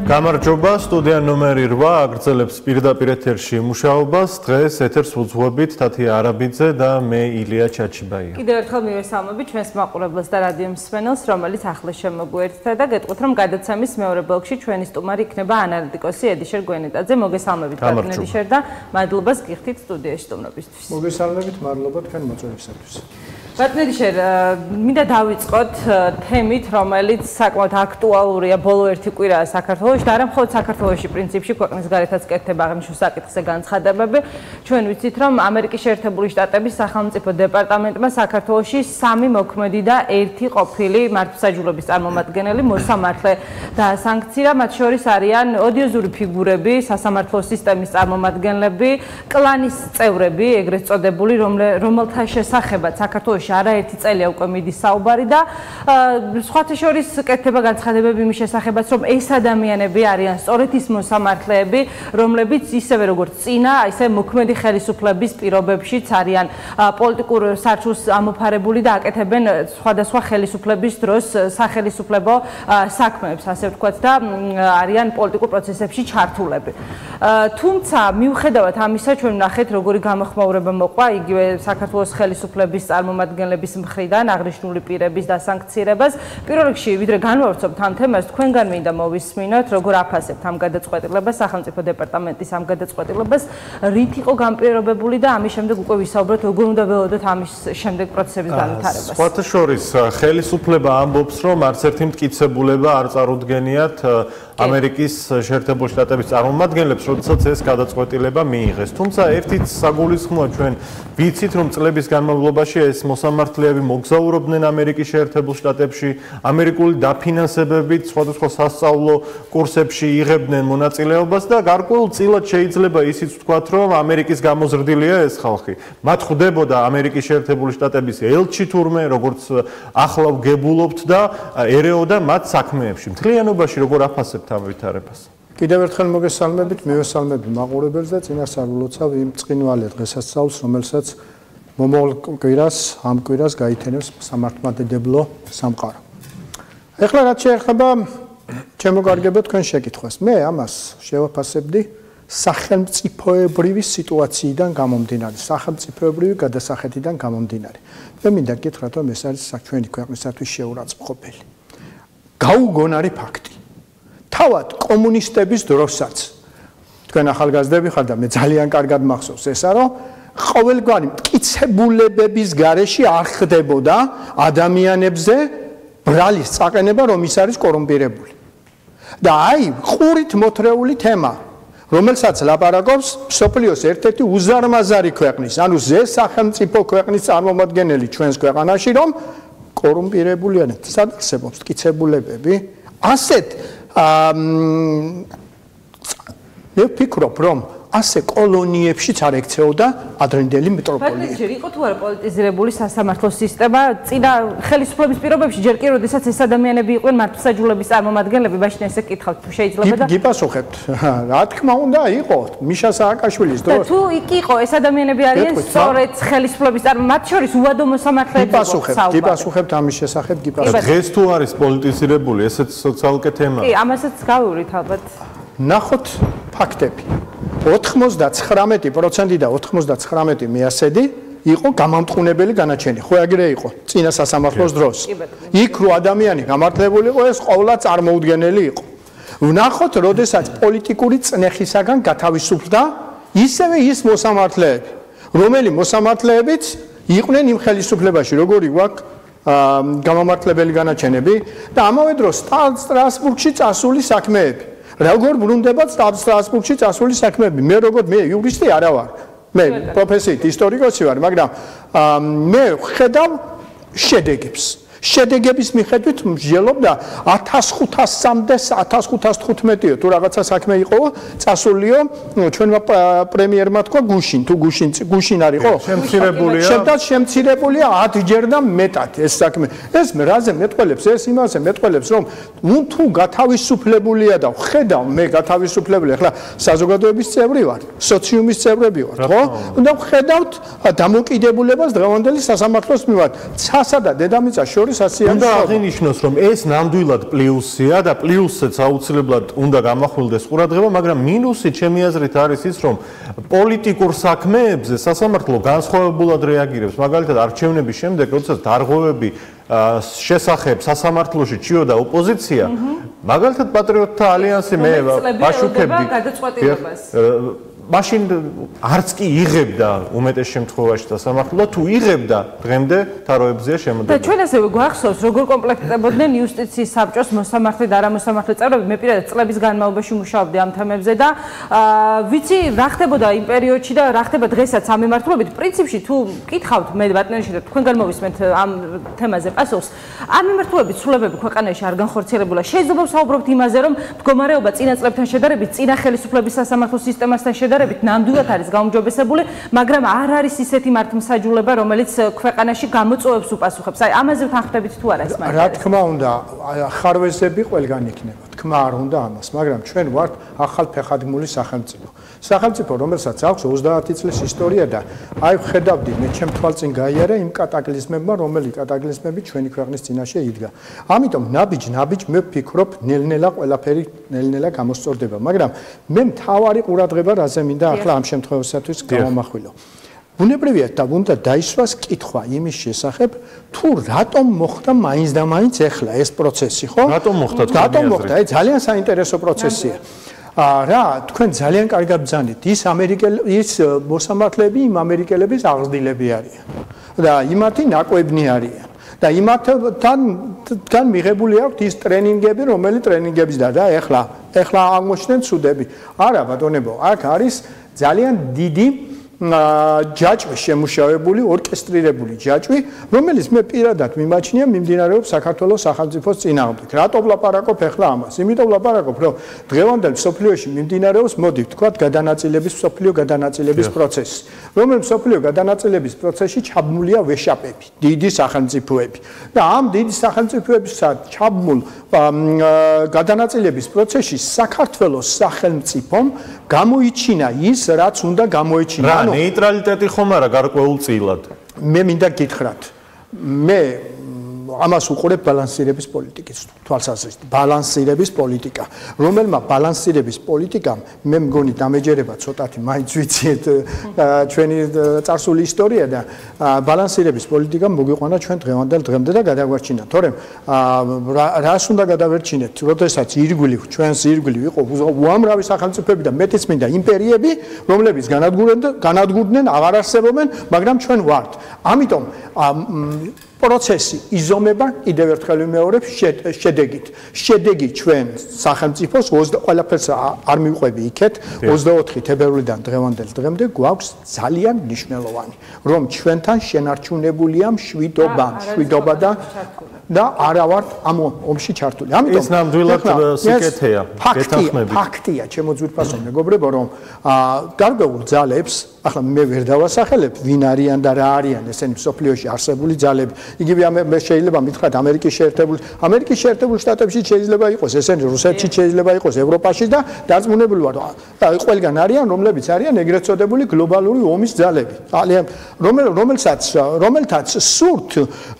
გამარჯობა, სტუდია ნომერი 8 აგრძელებს პირდაპირ ეთერში მუშაობას. დღეს ეთერს უძღვებით თათია არაბიძე და მე ილია ჩაჩიბაია. კიდევ ერთხელ მივესალმებით ჩვენს მაყურებელს და რადიო მსმენელს, რომელიც ახლა შემოგვიერთდა და გეტყვით, რომ გადაცემის მეორე ბლოკში ჩვენი სტუმარი იქნება ანალიტიკოსი ედიშერ გვენეტაძე. მოგესალმებით, ბატონ ედიშერ და მადლობას გიხდით სტუდიაში სტუმრობისთვის. მოგესალმებით, მადლობა თქვენ მოწვევისათვის. ბატონ ედიშერ, მინდა დავიწყოთ თემით, რომელიც საკმაოდ აქტუალურია ბოლო ერთი კვირაა საქართველოში და არა მხოლოდ საქართველოში, პრინციპში ქვეყნის გარეთაც კეთდება აღნიშნულ საკითხზე განცხადებები. ჩვენ ვიცით, რომ ამერიკის შეერთებული შტატების სახელმწიფო დეპარტამენტმა საქართველოში 3 მოქმედი და 1 ყოფილი მართლმსაჯულების წარმომადგენელი მოსამართლე დაასანქცია. მათ შორის არიან ოდიოზური ფიგურები, სასამართლო სისტემის წარმომადგენლები, კლანის წევრები, ეგრეთ წოდებული, რომელთა შესახებაც საქართველოში არაერთი წელია უკვე მიდის საუბარი და სხვათა შორის კეთდება განცხადებები იმის შესახებაც, რომ ეს ადამიანები არიან სწორედ ის მოსამართლეები, რომლებიც ისევე როგორც წინა, ისე მოქმედი ხელისუფლების პირობებშიც არიან პოლიტიკურ სარჩულს ამოფარებული და აკეთებენ სხვადასხვა ხელისუფლების დროს სახელისუფლებო საქმეებს, ასე ვთქვათ, და არიან პოლიტიკურ პროცესებში ჩართულები. თუმცა მიუხედავად ამისა, ჩვენ ვნახეთ, როგორი გამოხმაურება მოყვა იგივე საქართველოს ხელისუფლების წარმომადგენლების მხრიდან აღნიშნული პირების დასანქცირებას. პირველ რიგში, ვიდრე განვავრცობთ ამ თემას, თქვენგან მინდა მოვისმინოთ, როგორ აფასებთ ამ გადაწყვეტილებას, სახელმწიფო დეპარტამენტის ამ გადაწყვეტილებას, რით იყო განპირობებული და ამის შემდეგ უკვე ვისაუბროთ, როგორ უნდა ველოდოთ ამის შემდეგ პროცესების განვითარებას. სხვათა შორის, ხელისუფლება ამბობს, რომ არც ერთი მტკიცებულება არ წარუდგენიათ ამერიკის შეერთებული შტატების წარმომადგენლებს, როდესაც ეს გადაწყვეტილება მიიღეს. თუმცა ერთიც საგულისხმოა, ჩვენ ვიცით, რომ წლების განმავლობაში ეს მოსამართლეები მოგზაურობდნენ ამერიკის შეერთებულ შტატებში, ამერიკული დაფინანსებებით სხვადასხვა სასწავლო კურსებში იღებდნენ მონაწილეობას და გარკვეულწილად შეიძლება ისიც ვთქვათ, რომ ამერიკის გამოზრდილია ეს ხალხი. მათ ხვდებოდა ამერიკის შეერთებული შტატების ელჩი თურმე, როგორც ახლა ვგებულობთ და ერეოდა მათ საქმეებში. მთლიანობაში როგორ აფასებთ ამ ვითარებას? კიდევ ერთხელ მოგესალმებით, მივესალმები მაყურებელს და წინასწარ ვლოცავ იმ წყინვალე დღესასწაულს, რომელსაც მომავალ კვირას, ამ კვირას გაითენებს სამართლმადიდებლო სამყარო. ეხლა რაც შეეხება ჩემო კარგებო თქვენ შეკითხვას, მე ამას შევაფასებდი სახელმწიფოებრივი სიტუაციიდან გამომდინარე, სახელმწიფოებრივი გადასახადიდან გამომდინარე. მე მინდა გითხრათ, რომ ეს არის ჩვენი ქვეყნისათვის შეურაცხმყოფელი. გაუგონარი ფაქტი. თავად კომუნისტების დროსაც თქვენ ახალგაზრდები ხართ და მე ძალიან კარგად მახსოვს ესა, რომ ყოველგვარი მტკიცებულებების გარეშე არ ხდებოდა ადამიანებზე ბრალის წაყენება, რომ ის არის კორუმპირებული. და აი, ყურით მოთრეული თემა, რომელსაც ლაპარაკობს მსოფლიოს ერთ-ერთი უზარმაზარი ქვეყნის, ანუ ზე სახელმწიფო ქვეყნის წარმომადგენელი ჩვენს ქვეყანაში, რომ კორუმპირებულია. სად არსებობს მტკიცებულებები? ასეთ მე ვფიქრობ, რომ ასე კოლონიებშიც არ ექცეოდა ადრინდელი მეტროპოლია. ჯერ იყო თუ არა პოლიტიზირებული სასამართლო სისტემა წინა ხელისუფლების პირობებში, ჯერ კი როდესაც ეს ადამიანები იყვნენ მართლმსაჯულების წარმომადგენლები, მაშინ ესე კითხავთ, თუ შეიძლება და გიპასუხებთ. რა თქმა უნდა, იყო მიშა სააკაშვილის დროს. თუ იქ იყო ეს ადამიანები არიან სწორედ ხელისუფლების მათ შორის უვადო მოსამართლეები გიპასუხებთ, გიპასუხებთ ამის შესახებ გიპასუხებთ. დღეს თუ არის პოლიტიზირებული, ესეც ცალკე თემაა. კი, ამასაც გავიურით ალბათ. ნახოთ ფაქტები. 99% და 99 მეასედი იყო გამამტყუნებელი განაჩენი. ხო ეგრე იყო წინა სასამართლოს დროს. იქ რო ადამიანი გამართლებული იყო, ეს ყოველად წარმოუდგენელი იყო. ვნახოთ, როდესაც პოლიტიკური წნეხისაგან გათავისუფლდა ისევე ის მოსამართლეები, რომელი მოსამართლეებიც იყვნენ იმ ხელისუფლებაში, როგორი გვაქვს გამამართლებელი განაჩენები და ამავე დროს სტრასბურგში წასული საქმეები. როგორ ბრუნდება სტრასბურგში წასული საქმეები? მე იურისტი არა ვარ. მე პროფესიით ისტორიკოსი ვარ, მაგრამ მე ხედავ შედეგებს. შედეგების მიხედვით მსჯელობდა 1500-მდე 1515 თუ რაღაცა საქმე იყო წასულიო ჩვენმა პრემიერმა თქვა გუშინ თუ გუშინ არისო შემცირებულია შემცირებულია 10 ჯერ და მეტად ეს საქმე ეს რაზე მეტყველებს ეს იმაზე მეტყველებს რომ თუ გათავისუფლებულია და ხედავ მე გათავისუფლებული ახლა საზოგადოების წევრი ვარ სოციუმის წევრები ვარ ხო უნდა ხედავთ დამოკიდებულებას დღევანდელი სასამართლოს მიმართ ცასა და დედამიწას შორის შორის ასიანი უნდა აღინიშნოს, რომ ეს ნამდვილად პლუსია და პლუსიც აუცილებლად უნდა გამახვილდეს ყურადღება, მაგრამ მინუსი ჩემი აზრით არის ის, რომ პოლიტიკურ საქმეებზე სასამართლო განსხვავებულად რეაგირებს. მაგალითად, არჩევნების შემდეგ, როდესაც დარღვევები შესახებ სასამართლოში ჭიოდა ოპოზიცია, მაგალითად პატრიოტთა ალიანსი მე ვაშუქებდი გადაწყვეტილებას. მაშინ არც კი იღებდა უმეტეს შემთხვევაში სასამართლო, თუ იღებდა დღემდე თაროებზეა შემოდებული. და ჩვენ ასევე გვახსოვს, როგორ კომპლექტდებოდნენ იუსტიციის საბჭოს მოსამართლე და არამოსამართლე წევრები. მე პირადად წლების განმავლობაში მუშაობდი ამ თემებზე და ვიცი რა ხდებოდა იმ პერიოდში და რა ხდება დღესაც ამ მიმართულებით. პრინციპში თუ გითხავთ მე ბატონეში და თქვენ გამოვისმენთ ამ თემაზე პასუხს, ამ მიმართულებით ცვლილებები ქვეყანაში არ განხორციელებულა. შეიძლება ვსაუბრობთ იმაზე, რომ მდგომარეობა წინა წლებთან შედარებით, წინა ხელისუფლების სასამართლო სისტემასთან შედარებით ნამდვილად არის გაუმჯობესებული, მაგრამ არ არის ისეთი მართლმსაჯულება, რომელიც ქვეყანაში გამოწვევებს უპასუხებს. აი, ამაზე თანხმდებით თუ არა ეს მაგალითად? რა თქმა უნდა, ხარვეზები ყველგან იქნება. თქმა არ უნდა ამას, მაგრამ ჩვენ ვართ ახალფეხადგმული სახელმწიფო. სახელმწიფო, რომელსაც აქვს 30 წლის ისტორია და აი ვხედავდი მე ჩემ თვალწინ გაიარა იმ კატაკლიზმებმა, რომელი კატაკლიზმები ჩვენი ქვეყნის წინაშე იდგა. ამიტომ ნაბიჯ მე ვფიქრობ, ნელ-ნელა ყველაფერი ნელ-ნელა გამოსწორდება, მაგრამ მე მთავარი ყურადღება რაზე მინდა ახლა ამ შემთხვევისათვის გამომახვილო. ბუნებრივია და უნდა დაისვას კითხვა იმის შესახებ, თუ რატომ მოხდა მაინც და მაინც ახლა ეს პროცესი, ხო? რატომ მოხდა? რატომ მოხდა? ეს ძალიან საინტერესო პროცესია. რა, თქვენ ძალიან კარგად ბრძანეთ, ის მოსამართლეები იმ ამერიკელების აღზრდილები არიან და იმათი ნაკვებნი არიან. და იმათთან მიღებული აქვს ის ტრენინგები, რომელი ტრენინგების და ეხლა აღმოჩნდნენ ცუდები. არა, ბატონებო, აქ არის ძალიან დიდი ჯაჭვი შემუშავებული, ორკესტრირებული ჯაჭვი, რომელიც მე პირადად მიმაჩნია მიმდინარეობს საქართველოს სახელმწიფოს წინააღმდეგ. რატო ვლაპარაკობ ახლა ამას? იმიტომ ვლაპარაკობ, რომ დღევანდელ მსოფლიოში მიმდინარეობს, მოდი ვთქვათ, მსოფლიო გადანაწილების პროცესი. რომელიც მსოფლიო გადანაწილების პროცესში ჩაბმულია ვეშაპები, დიდი სახელმწიფოები. და ამ დიდი სახელმწიფოების ჩაბმულ გადანაწილების პროცესში საქართველოს სახელმწიფომ გამოიჩინა ის, რაც უნდა გამოიჩინა. ნეიტრალიტეტი ხომ არა გარკვეულწილად. მე მინდა გითხრათ. მე ამას უყურებ ბალანსირების პოლიტიკის თვალსაზრისით. ბალანსირების პოლიტიკა, რომელმა ბალანსირების პოლიტიკამ მე მგონი დამეჯერება ცოტათი მაინც ვიცით ჩვენი წარსული ისტორია და ბალანსირების პოლიტიკამ მოგვიყვანა ჩვენ დღემდე და გადაგვარჩინა. თორემ რას უნდა გადავერჩინეთ, როდესაც ჩვენს ირგვლივ იყო უამრავი სახელმწიფოები და მეტიც მინდა იმპერიები, რომლებიც განადგურდნენ, აღარ არსებობენ, მაგრამ ჩვენ ვართ. ამიტომ პროცესი იზომება კიდევ ერთხელ ვიმეორებ შედეგით. შედეგი ჩვენ სახელმწიფოს ყველაფერს არ მივყვები იქეთ 24 თებერვლიდან დღევანდელ დღემდე გვაქვს ძალიან მნიშვნელოვანი, რომ ჩვენთან შენარჩუნებულია მშვიდობა და არა ვართ ამ ომში ჩართული. ამიტომ ეს ნამდვილად სიკეთეა, გეთანხმები. ფაქტია, ჩემო ძვირფასო მეგობრებო, რომ გარკვეულ ძალებს ახლა მე ვერ დავასახელებ, ვინ არიან და რა არიან ესენი მსოფლიოში არსებული ძალები. იგივე მე შეიძლება მითხრათ ამერიკის შეერთებულ შტატებში შეიძლება იყოს, ესენი რუსეთში შეიძლება იყოს, ევროპაში და დარწმუნებული ვარ, ყველგან არიან, რომლებიც არიან ეგრეთ წოდებული გლობალური ომის ძალები. რომელთაც სურთ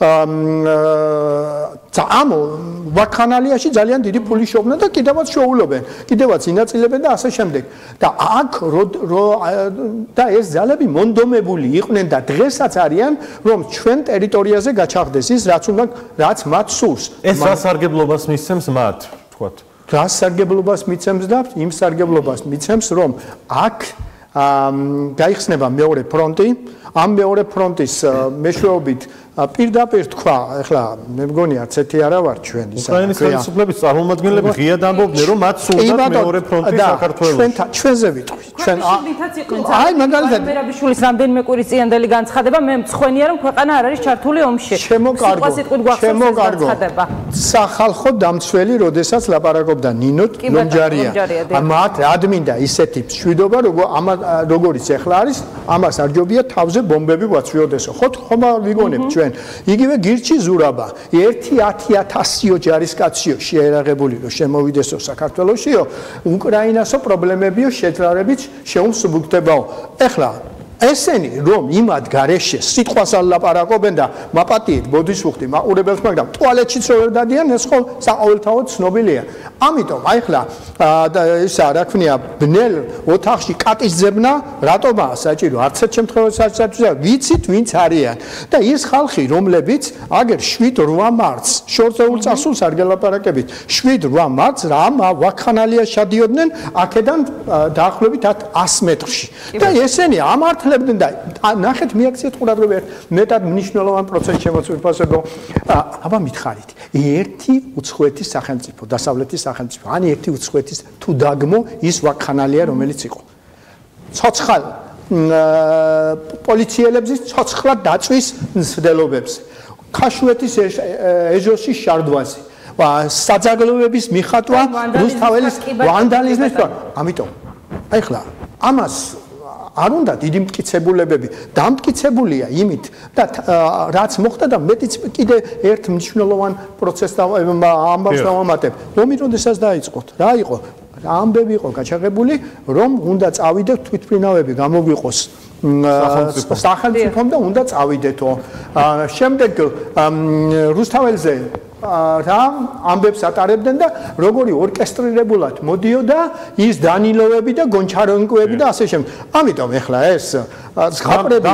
ამ ვაქხანალიაში ძალიან დიდი ფული შოვნა და კიდევაც შოულობენ, კიდევაც ინაწილებენ და ასე შემდეგ. და აქ და ეს ძალები მონდომებული იყვნენ და დღესაც არიან, რომ ჩვენ ტერიტორიაზე გაჩაღდეს ის, რაც მათ სურს. ეს რა სარგებლობას მისცემს მათ, თქვათ? რა სარგებლობას მიცემს და იმ სარგებლობას მიცემს, რომ აქ გაიხსნება მეორე ფრონტი, ამ მეორე ფრონტის მეშვეობით პირდაპირ თქვა, ახლა მე მგონი არც ერთი არა ვარ ჩვენ ისა. უკრაინის ხელისუფლების წარმომადგენლები ღიად ამბობდნენ, რომ მათ სურდათ მეორე ფრონტი საქართველოში. ჩვენზე ვიტყვი. აი მაგალითად მერაბიშვილის რამდენიმე კვირის წინანდელი განცხადება, მე მწხვენია, რომ ქვეყანა არ არის ჩართული ომში. ჩემო კარგო. სახალხო დამცველი, როდესაც ლაპარაკობდა ნინო ლომჯარია. მათ ადმინდა ისეთი მშვიდობა, როგორიც ახლა არის, ამას არ ჯობია თავზე ბომბები ვაცვიოდესო. ხომ ვიგონებ ჩვენ იგივე გირჩი ზურაბა 1-10,000 ჯარისკაციო შეერაღებული რომ შემოვიდესო საქართველოსიო უკრაინასო პრობლემებიო შეძლარებით შეუმსუბუქდებაო. ეხლა ესენი რომ იმად გარეშე სიტყვას ალაპარაკობენ და მაპატიეთ ბოდის უხდი მაყურებელს მაგრამ ტუალეტშიც რო ვერ დადიან ეს ხო საყოველთაოდ ცნობილია ამიტომ აი ხლა ისა რა ქვია ბნელ ოთახში კატის ძებნა რატომაა საჭირო არც ერთ შემთხვევაში საჭიროა ვიცით ვინც არიან და ის ხალხი რომლებიც აგერ 7-8 მარტს შორწეულ წარსულს არ გელაპარაკებით 7-8 მარტს რა ვაქხანალია შადიოდნენ აქედან დაახლოებით 100 მეტრში და ესენი ამართლებდნენ და ნახეთ მიაქციეთ ყურადღება მეტად მნიშვნელოვან პროცესს შემოწმებასებო აბა მითხარით ერთი უცხოეთის სახელმწიფო დასავლეთის სახელმწიფო ან ერთი უცხოეთის თუ დაგმო ის ვაქხანალია რომელიც იყო ცოცხალ პოლიციელებს ცოცხლად დაწვის მცდელობებს ქაშვეთის ეჟოსის შარდვაზე საძაგლოების მიხატვა რუსთაველის ვანდალიზმის ამიტომ აი ხლა ამას არ უნდა დიდი მტკიცებულებები დამტკიცებულია იმით და რაც მოხდა და მეტიც კიდე ერთ მნიშვნელოვან პროცესს ამბავს დავამატებ ომი როდესაც დაიწყოთ რა იყო რა ამბები იყო გაჩაღებული რომ უნდა წავიდეთ თვითმფრინავები გამოგვიყოს სახელმწიფომ და უნდა წავიდეთო შემდეგ რუსთაველზე რა ამბებს ატარებდნენ და როგორი ორკესტრირებულად მოდიოდა ის დანილოვები და გონჩარენკოები და ასე შემდეგ. ამიტომ ეხლა ეს ზღაპრები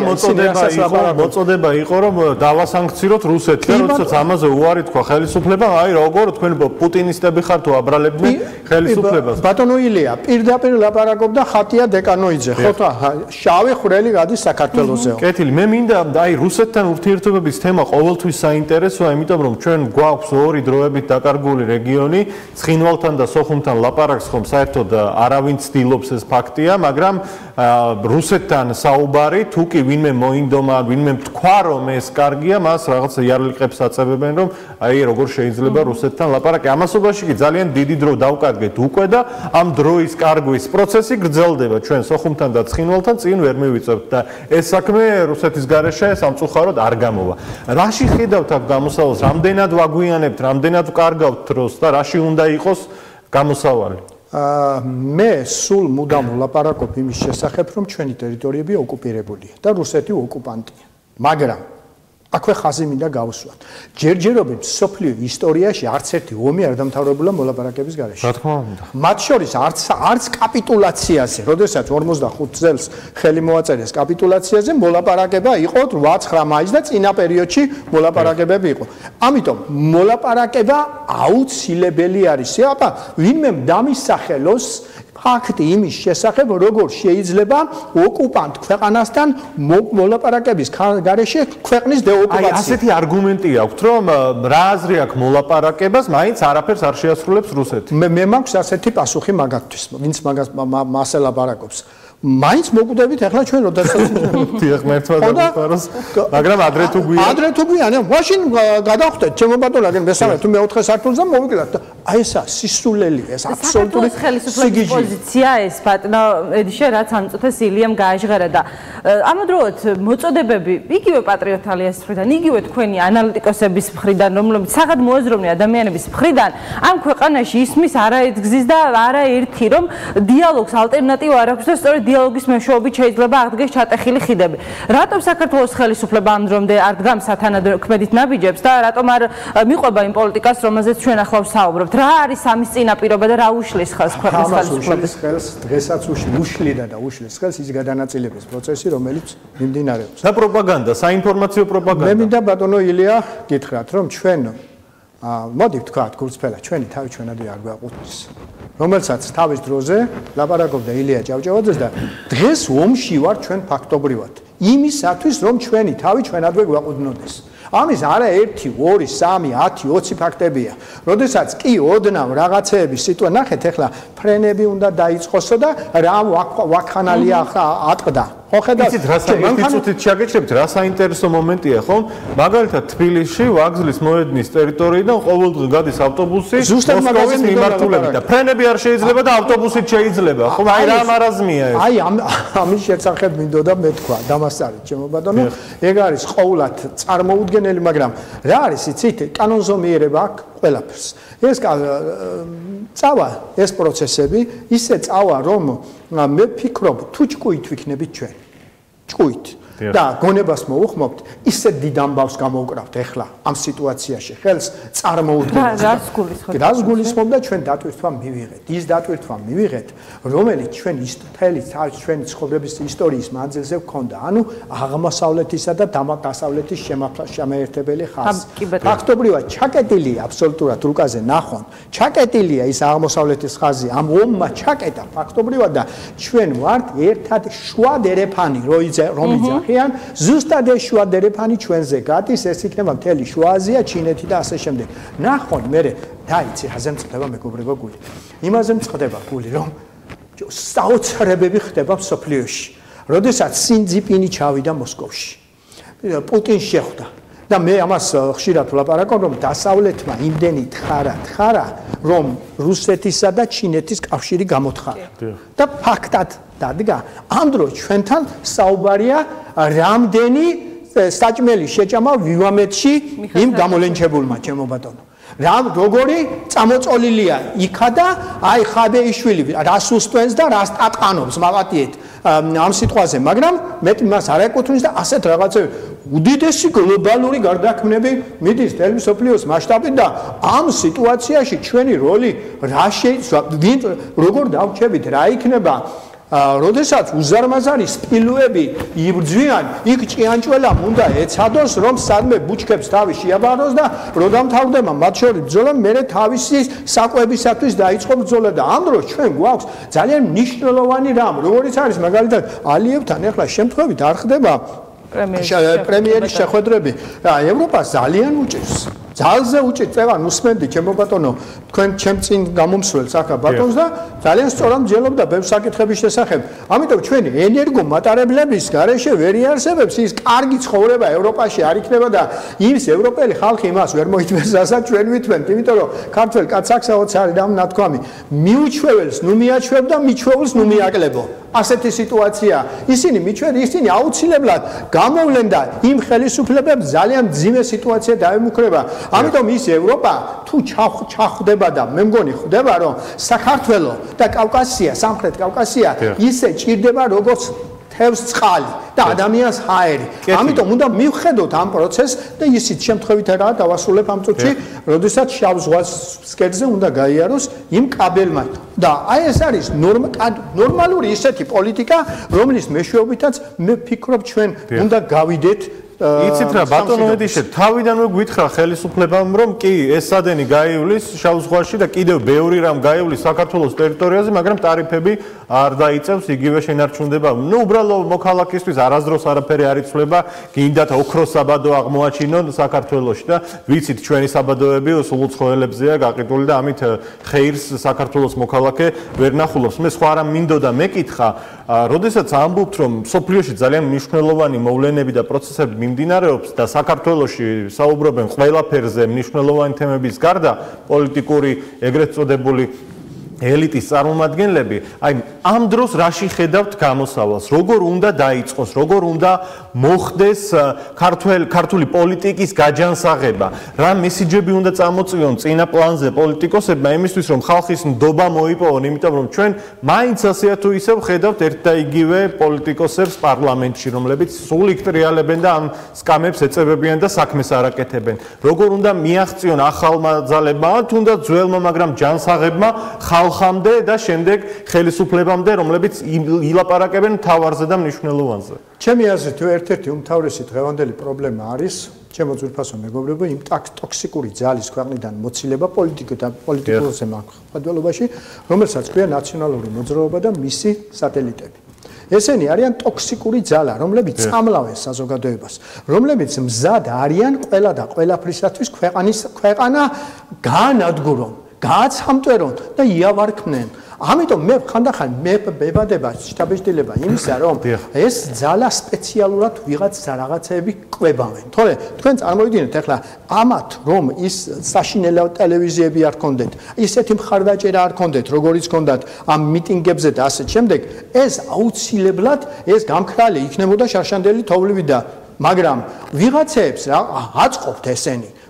მოწოდება იყო რომ დავასანქციოთ რუსეთს და როდესაც ამაზე უარი თქვა ხელისუფლებამ აი როგორ თქვენ პუტინისტები ხართ თუ აბრალებდნენ ხელისუფლებას. ბატონო ილია პირდაპირ ლაპარაკობდა ხატია დეკანოიძე ხო შავი ხვრელი გადის საქართველოსეო. კეთილი მე მინდა აი რუსეთთან ურთიერთობების თემა ყოველთვის საინტერესოა იმიტომ რომ ჩვენ გვაქვს ორი დროებით დაკარგული რეგიონი ცხინვალთან და სოხუმთან ლაპარაკს ხომ საერთოდ არავინ ცდილობს ეს ფაქტია მაგრამ რუსეთთან საუბარი თუ კი ვინმე მოინდომა ვინმე თქვა რომ ეს კარგია მას რაღაც იარლიყებს აწებებენ რომ აი როგორ შეიძლება რუსეთთან ლაპარაკი ამასობაში კი ძალიან დიდი დრო დავკარგეთ უკვე და ამ დროის კარგვის პროცესი გრძელდება ჩვენ სოხუმთან და ცხინვალთან წინ ვერ მივიწევთ და ეს საქმე რუსეთის გარეშე სამწუხაროდ არ გამოვა რაში ხედავთ აქ გამოსავალს რამდენად ვაგვიანებთ რამდენად ვკარგავთ დროს და რაში უნდა იყოს გამოსავალი მე სულ მუდამ ვლაპარაკობ იმის შესახებ რომ ჩვენი ტერიტორიები ოკუპირებულია და რუსეთი ოკუპანტია მაგრამ აქვე ხაზი მინდა გავუსვათ ჯერჯერობით სოფლიო ისტორიაში არც ერთი ომი არ დამთავრებულა მოლაპარაკების გარეშე რა თქმა უნდა მათ შორის არც კაპიტულაციაზე როდესაც 45 წელს ხელი მოაწერეს კაპიტულაციაზე მოლაპარაკება იყო 8-9 მაისს და წინა პერიოდში მოლაპარაკებები იყო ამიტომ მოლაპარაკება აუცილებელი არის აბა ვინმე დამისახელოს ფაქტი იმის შესახებ როგორ შეიძლება ოკუპანტ ქვეყანასთან მოლაპარაკების გარეშე ქვეყნის დეოკუპაცია. აი ასეთი არგუმენტი აქვს რომ რა აზრი აქვს მოლაპარაკებას, მაინც არაფერს არ შეასრულებს რუსეთი. მე მაქვს ასეთი პასუხი მაგათთვის, ვინც მასე ლაპარაკობს. მაინც მოკვდებით ახლა ჩვენ როდესაც დიახ მერთვა დავფაროს მაგრამ ადრე თუ გვია ადრე თუ გვია მაშინ გადავხვდეთ ჩემო ბატონო აგენ მესამე თუ მეოთხე სართულზე მოვიკლათ აი ესა სისულელი ეს აბსოლუტური ხელისუფლების პოზიცია ეს ბატონო ედიშე რაც ამწუთეს ილიამ გააჟღერა და ამავდროულად მოწოდებები იგივე პატრიოტალიას მხრიდან იგივე თქვენი ანალიტიკოსების მხრიდან რომლებიც საღად მოაზროვნე ადამიანების მხრიდან ამ ქვეყანაში ისმის არაერთგზის და არაერთი რომ დიალოგს ალტერნატივა არ აქვს და სწორედ დიალოგის მეშვეობით შეიძლება აღდგეს ჩატეხილი ხიდები. რატომ საქართველოს ხელისუფლება ამ დრომდე არ დგამს სათანადო-ქმედით ნაბიჯებს და რატომ არ მიყვება იმ პოლიტიკას, რომელზეც ჩვენ ახლა ვსაუბრობთ? რა არის ამის წინაპირობა და რა უშლის ხელს ქვეყნის ხელისუფლებას? ხელს დღესაც უშლიდა და უშლის ხელს ის გადანაწილების პროცესი, რომელიც მიმდინარეობს. და პროპაგანდა, საინფორმაციო პროპაგანდა. მე მინდა ბატონო ილია გითხრათ, რომ ჩვენ მოდი ვთქვათ, გულწრფელად, ჩვენი თავი ჩვენადვე არ გვაყუთვის. რომელსაც თავის დროზე ლაპარაკობდა ილია ჭავჭავაძეს და დღეს ომში ვარ ჩვენ ფაქტობრივად იმისათვის რომ ჩვენი თავი ჩვენადვე გვაყუდნოდეს ამის არა 1 2 3 10 20 ფაქტებია როდესაც კი ოდნავ რაღაცეების სიტყვა ნახეთ ახლა ფრენები უნდა დაიწყოსო და რა ვაქხანალია ატყდა ხო ხედავთ იცით რა საინტერესო ჩაგეჭრებთ რა საინტერესო მომენტია ხო მაგალითად თბილისში ვაგზლის მოედნის ტერიტორიიდან ყოველდღე გადის ავტობუსი მოსკოვის მიმართულებით და ფრენები არ შეიძლება და ავტობუსით შეიძლება ხო აი რა მარაზმია ეს აი ამის შესახებ მინდოდა მე თქვა დამასწარეთ ჩემო ბატონო ეგ არის ყოვლად წარმოუდგენელი მაგრამ რა არის იცით კანონზომიერება აქვს ყველაფერს ეს წავა ეს პროცესები ისე წავა რომ მე ფიქრობ თუ ჭკუით ვიქნებით ჩვენ ჭუით და გონებას მოუხმობთ ისე დიდ ამბავს გამოვკრავთ ახლა ამ სიტუაციაში ხელს წარმოუდგენთ რას გულისხმობდა ჩვენ დატვირთვა მივიღეთ ის დატვირთვა მივიღეთ რომელიც ჩვენ ჩვენი ცხოვრების ისტორიის მანძილზე გვქონდა ანუ აღმოსავლეთისა და დასავლეთის შემაერთებელი ხაზი ფაქტობრივად ჩაკეტილია აბსოლუტურად რუკაზე ნახონ ჩაკეტილია ის აღმოსავლეთის ხაზი ამ ომმა ჩაკეტა ფაქტობრივად და ჩვენ ვართ ერთად შუა დერეფანი რომიძახიან ზუსტად ეს შუა დერეფანი ჩვენზე გადის ეს იქნება მთელი შუა აზია ჩინეთი და ასე შემდეგ ნახონ მე დაიცი რაზე მწყდება მეგობრებო გული იმაზე მწყდება გული რომ საოცრებები ხდება მსოფლიოში როდესაც სინძიპინი ჩავიდა მოსკოვში პუტინი შეხვდა და მე ამას ხშირად ვლაპარაკობ რომ დასავლეთმა იმდენი თხარა რომ რუსეთისა და ჩინეთის კავშირი გამოთხარა და ფაქტად დადგა ამ დროს ჩვენთან საუბარია რამდენი საჭმელი შეჭამა ვივამეთში იმ გამოლენჩებულმა ჩემო ბატონო როგორი წამოწოლილია იქა და აი ხაბეიშვილი რას უსტვენს და რას ტატყანობს მავატიეთ ამ სიტყვაზე მაგრამ მე მას არ ეკუთვნის და ასეთ რაღაცები უდიდესი გლობალური გარდაქმნები მიდის თემი სოფლიოს მასშტაბით და ამ სიტუაციაში ჩვენი როლი რა როგორ დავჩებით რა იქნება როდესაც უზარმაზარი სპილოები იბრძვიან იქ ჭიანჭველამ უნდა ეცადოს რომ სადმე ბუჩქებს თავი შეაბაროს და რო დამთავრდება მათ შორის ბრძოლა მერე თავისი საკვებისათვის დაიწყო ბრძოლა და ამ დროს ჩვენ გვაქვს ძალიან მნიშვნელოვანი რამ როგორიც არის მაგალითად ალიევთან ახლა შემთხვევით არ ხდება პრემიერის შეხვედრები და ევროპას ძალიან უჭირს ძალზე უჭირს წევა ნუსმენდი ჩემო ბატონო თქვენ ჩემ წინ გამომსვლელს ახლა ბატონს და ძალიან სწორად მჯელობდა ბევრ საკითხების შესახებ ამიტომ ჩვენ ენერგო მატარებლების გარეშე ვერ იარსებებს ის კარგი ცხოვრება ევროპაში არ იქნება და ის ევროპელი ხალხი იმას ვერ მოითმენს რასაც ჩვენ ვითმენთ იმიტომ რომ ქართველ კაცაკსაოც არის ამ ნათქვამი მიუჩვეველს ნუ მიაჩვევ და მიჩვეულს ნუ მიაკლებო ასეთი სიტუაცია ისინი ისინი აუცილებლად გამოვლენ და იმ ხელისუფლებებს ძალიან ძიმე სიტუაცია დაემუქრება ამიტომ ის ევროპა თუ ჩახვდება და მე მგონი ხვდება რომ საქართველო და კავკასია სამხრეთ კავკასია ისე ჭირდება როგორც თევზ წყალი და ადამიანს ჰაერი ამიტომ უნდა მივხედოთ ამ პროცესს და ისიც შემთხვევით რა დავასრულებ ამ წუთში როდესაც შავ ზღვას სკერზე უნდა გაიაროს იმ კაბელმა და აი ეს არის ნორმალური ისეთი პოლიტიკა რომლის მეშვეობითაც მე ვფიქრობ ჩვენ უნდა გავიდეთ იცით რა ბატონო ედიშე თავიდანვე გვითხრა ხელისუფლებამ რომ კი ეს სადენი გაივლის შავ ზღვაში და კიდევ ბევრი რამ გაივლის საქართველოს ტერიტორიაზე მაგრამ ტარიფები არ დაიწევს იგივე შენარჩუნდება ნუ უბრალო მოქალაქისთვის არასდროს არაფერი არ იცვლება გინდათ ოქროს საბადო აღმოაჩინონ საქართველოში და ვიცით ჩვენი საბადოები სულუცხოელებზეა გაყიდული და ამით ხეირს საქართველოს მოქალაქე ვერ ნახულობს მე სხვა რამ მინდოდა მეკითხა როდესაც ამბობთ რომ სოფლიოში ძალიან მნიშვნელოვანი მოვლენები და პროცესები მიმდინარეობს და საქართველოში საუბრობენ ყველაფერზე მნიშვნელოვანი თემების გარდა პოლიტიკური ეგრეთ წოდებული ელიტის წარმომადგენლები აი ამ დროს რაში ხედავთ გამოსავალს როგორ უნდა დაიწყოს როგორ უნდა მოხდეს ქართული პოლიტიკის გაჯანსაღება რა მესიჯები უნდა წამოწვიონ წინა პლანზე პოლიტიკოსებმა იმისთვის რომ ხალხის ნდობა მოიპოვონ იმიტომ რომ ჩვენ მაინც ასეა თუ ისევ ხედავთ ერთ და იგივე პოლიტიკოსებს პარლამენტში რომლებიც სულ იქ ტრიალებენ და ამ სკამებს ეწევებიან და საქმეს არ აკეთებენ როგორ უნდა მიაღწიონ ახალმა ძალებმა თუნდაც ძველმა მაგრამ ჯანსაღებმა ხალხამდე და შემდეგ ხელისუფლებამდე რომლებიც ილაპარაკებენ მთავარზე და მნიშვნელოვანზე ჩემი აზრით ერთ-ერთი უმთავრესი დღევანდელი პრობლემა არის ჩემო ძვირფასო მეგობრებო იმ ტოქსიკური ძალის ქვეყნიდან მოცილება პოლიტიკურ ზემოქმედობაში რომელსაც ქვია ნაციონალური მოძრაობა და მისი სატელიტები ესენი არიან ტოქსიკური ძალა რომლებიც წამლავენ საზოგადოებას რომლებიც მზად არიან ყველა და ყველაფრისათვის ქვეყანა გაანადგურონ გააცამტვერონ და იავარქმნენ ამიტომ მე ხანდახან მებადება შტაბეჭდილება იმისა რომ ეს ძალა სპეციალურად ვიღაც რაღაცეები ყვებავენ თორე თქვენ წარმოვიდგინეთ ახლა ამათ რომ ის საშინელო ტელევიზიები არ ქონდეთ ისეთი მხარდაჭერა არ ქონდეთ როგორიც ქონდათ ამ მიტინგებზე და ასე შემდეგ ეს აუცილებლად ეს გამქრალი იქნებოდა შარშანდელი თოვლივით და მაგრამ ვიღაცებს რა აწყობთ ესენი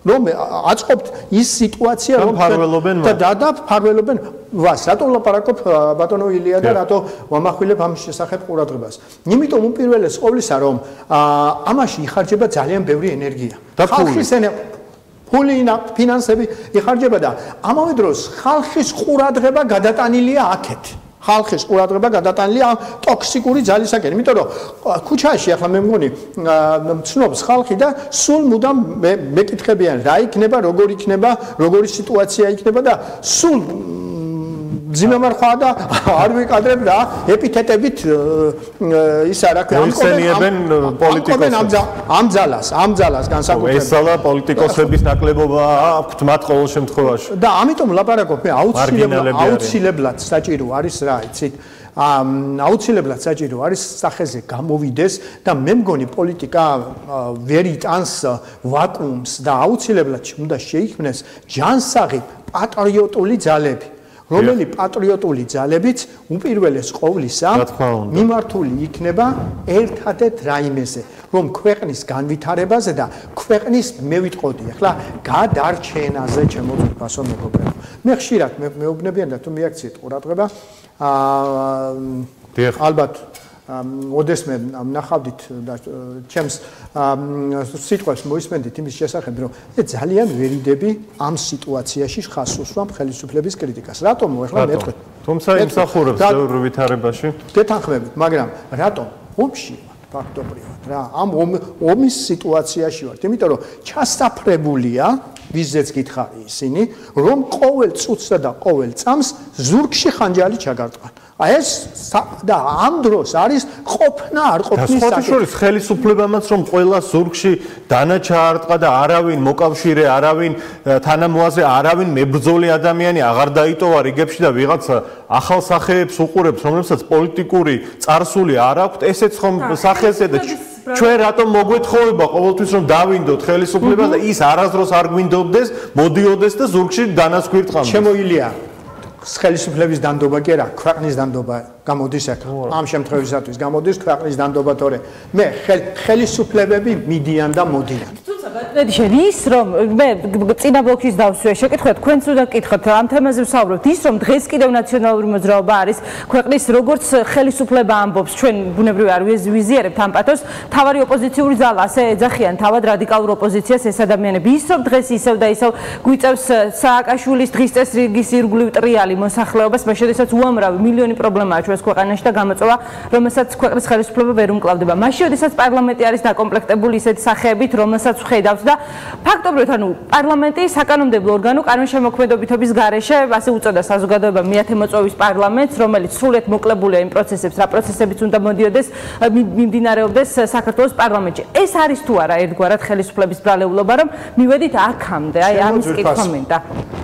რომ აწყობთ ის სიტუაცია რომ დაფარველობენ ვას რატო ლაპარაკობ ბატონო ილია და რატო ვამახვილებ ამ შესახებ ყურადღებას იმიტომ უპირველეს ყოვლისა რომ ამაში იხარჯება ძალიან ბევრი ენერგია ხალხის ფული ფინანსები იხარჯება და ამავე დროს ხალხის ყურადღება გადატანილია აქეთ ხალხის ყურადღება გადატანილია ტოქსიკური ძალისაკენ იმიტომ რომ ქუჩაში ახლა მე მგონი ცნობს ხალხი და სულ მუდამ მეკითხებიან რა იქნება როგორი სიტუაცია იქნება და სულ ძიმემარხვა და არ ვიკადრებ რა ეპითეტებით ისა რა ამხსენიებენ პოლიტიკოსებს ამ ძალას განსაკუთრებით ესალა პოლიტიკოსების ნაკლებობა აქვთ მათ ყოველ შემთხვევაში და ამიტომ ლაპარაკობ მე აუცილებლად საჭირო არის რა იცით აუცილებლად საჭირო არის სახეზე გამოვიდეს და მე მგონი პოლიტიკა ვერ იტანს ვაკუუმს და აუცილებლად უნდა შეიქმნეს ჯანსაღი პატრიოტული ძალები რომელი პატრიოტული ძალებიც უპირველეს ყოვლისა მიმართული იქნება ერთადერთ რაიმეზე რომ ქვეყნის განვითარებაზე და ქვეყნის მე ვიტყოდი ახლა გადარჩენაზე ჩემოწიფასო მეგობრებო მე ხშირად მეუბნებიან და თუ მიაქციეთ ყურადღება ალბათ ოდესმე ნახავდით და ჩემს სიტყვებს მოისმენდით იმის შესახებ რომ ძალიან ვერიდები ამ სიტუაციაში ხაზს უსვამ ხელისუფლების კრიტიკას რატომ ახლა მეთქვით თუმცა იმსახურებს ბევრ ვითარებაში გეთანხმებით მაგრამ რატომ ომში ფაქტობრივად რა ამ ომის სიტუაციაში ვართ იმიტომ რომ ჩასაფრებულია ვიზეც გითხარი ისინი რომ ყოველ წუთსა და ყოველ წამს ზურგში ხანჯალი ჩაგარტყან ეს და ამ დროს არის ყოფნა არ ყოფნის საკითხი ხელისუფლებამაც რომ ყველა ზურგში დანა ჩაარტყა და არავინ მოკავშირე არავინ თანამოაზრე არავინ მებრძოლი ადამიანი აღარ დაიტოვა რიგებში და ვიღაცა ახალ სახეებს უყურებს რომლებსაც პოლიტიკური წარსული არ აქვთ ესეც ხომ სახეზე და ჩვენ რატომ მოგვეთხოვება ყოველთვის რომ დავინდოთ ხელისუფლებას და ის არასდროს არ გვინდოდეს მოდიოდეს და ზურგში დანას გვირტყამდეს შემოილია ხელისუფლების დანდობა კი არა ქვეყნის დანდობა გამოდის აქ ამ შემთხვევისათვის გამოდის ქვეყნის დანდობა თორე მე ხელისუფლებები მიდიან და მოდიან ბატონო ის რომ მე წინა ბლოკის დავსვე შეკითხეთ თქვენც უნდა გკითხოთ ამ თემაზე ვსაუბრობთ ის რომ დღეს კიდევ ნაციონალური მოძრაობა არის ქვეყნის როგორც ხელისუფლება ამბობს ჩვენ ბუნებრივი არ ვიზიარებთ ამ პათოს თავარი ოპოზიციური ძალა ასე ეძახიან თავად რადიკალურ ოპოზიციას ეს ადამიანები ის რომ დღეს ისევ და ისევ გვიწევს სააკაშვილის დღის წესრიგის ირგვლივ ტრიალი მოსახლეობას მე შესაძაც უამრავი მილიონი პრობლემაა ჩვენს ქვეყანაში და გამოწვევა რომელსაც ქვეყნის ხელისუფლება ვერ უმკლავდება მაშინ როდესაც პარლამენტი არის დაკომპლექტებული ისეთი სახეებით რომელსაც ხედავთ და ფაქტობრივად ანუ პარლამენტი საკანონმდებლო ორგანო კანონშემოქმედობითობის გარეშე ასე უწოდა საზოგადოება მეათე მოწვევის პარლამენტს რომელიც სრულად მოკლებულია იმ პროცესებს რა პროცესებიც უნდა მოდიოდეს მიმდინარეობდეს საქართველოს პარლამენტში ეს არის თუ არა ერთგვარად ხელისუფლების ბრალეულობა რომ მივედით აქამდე აი ამის კითხვა მინდა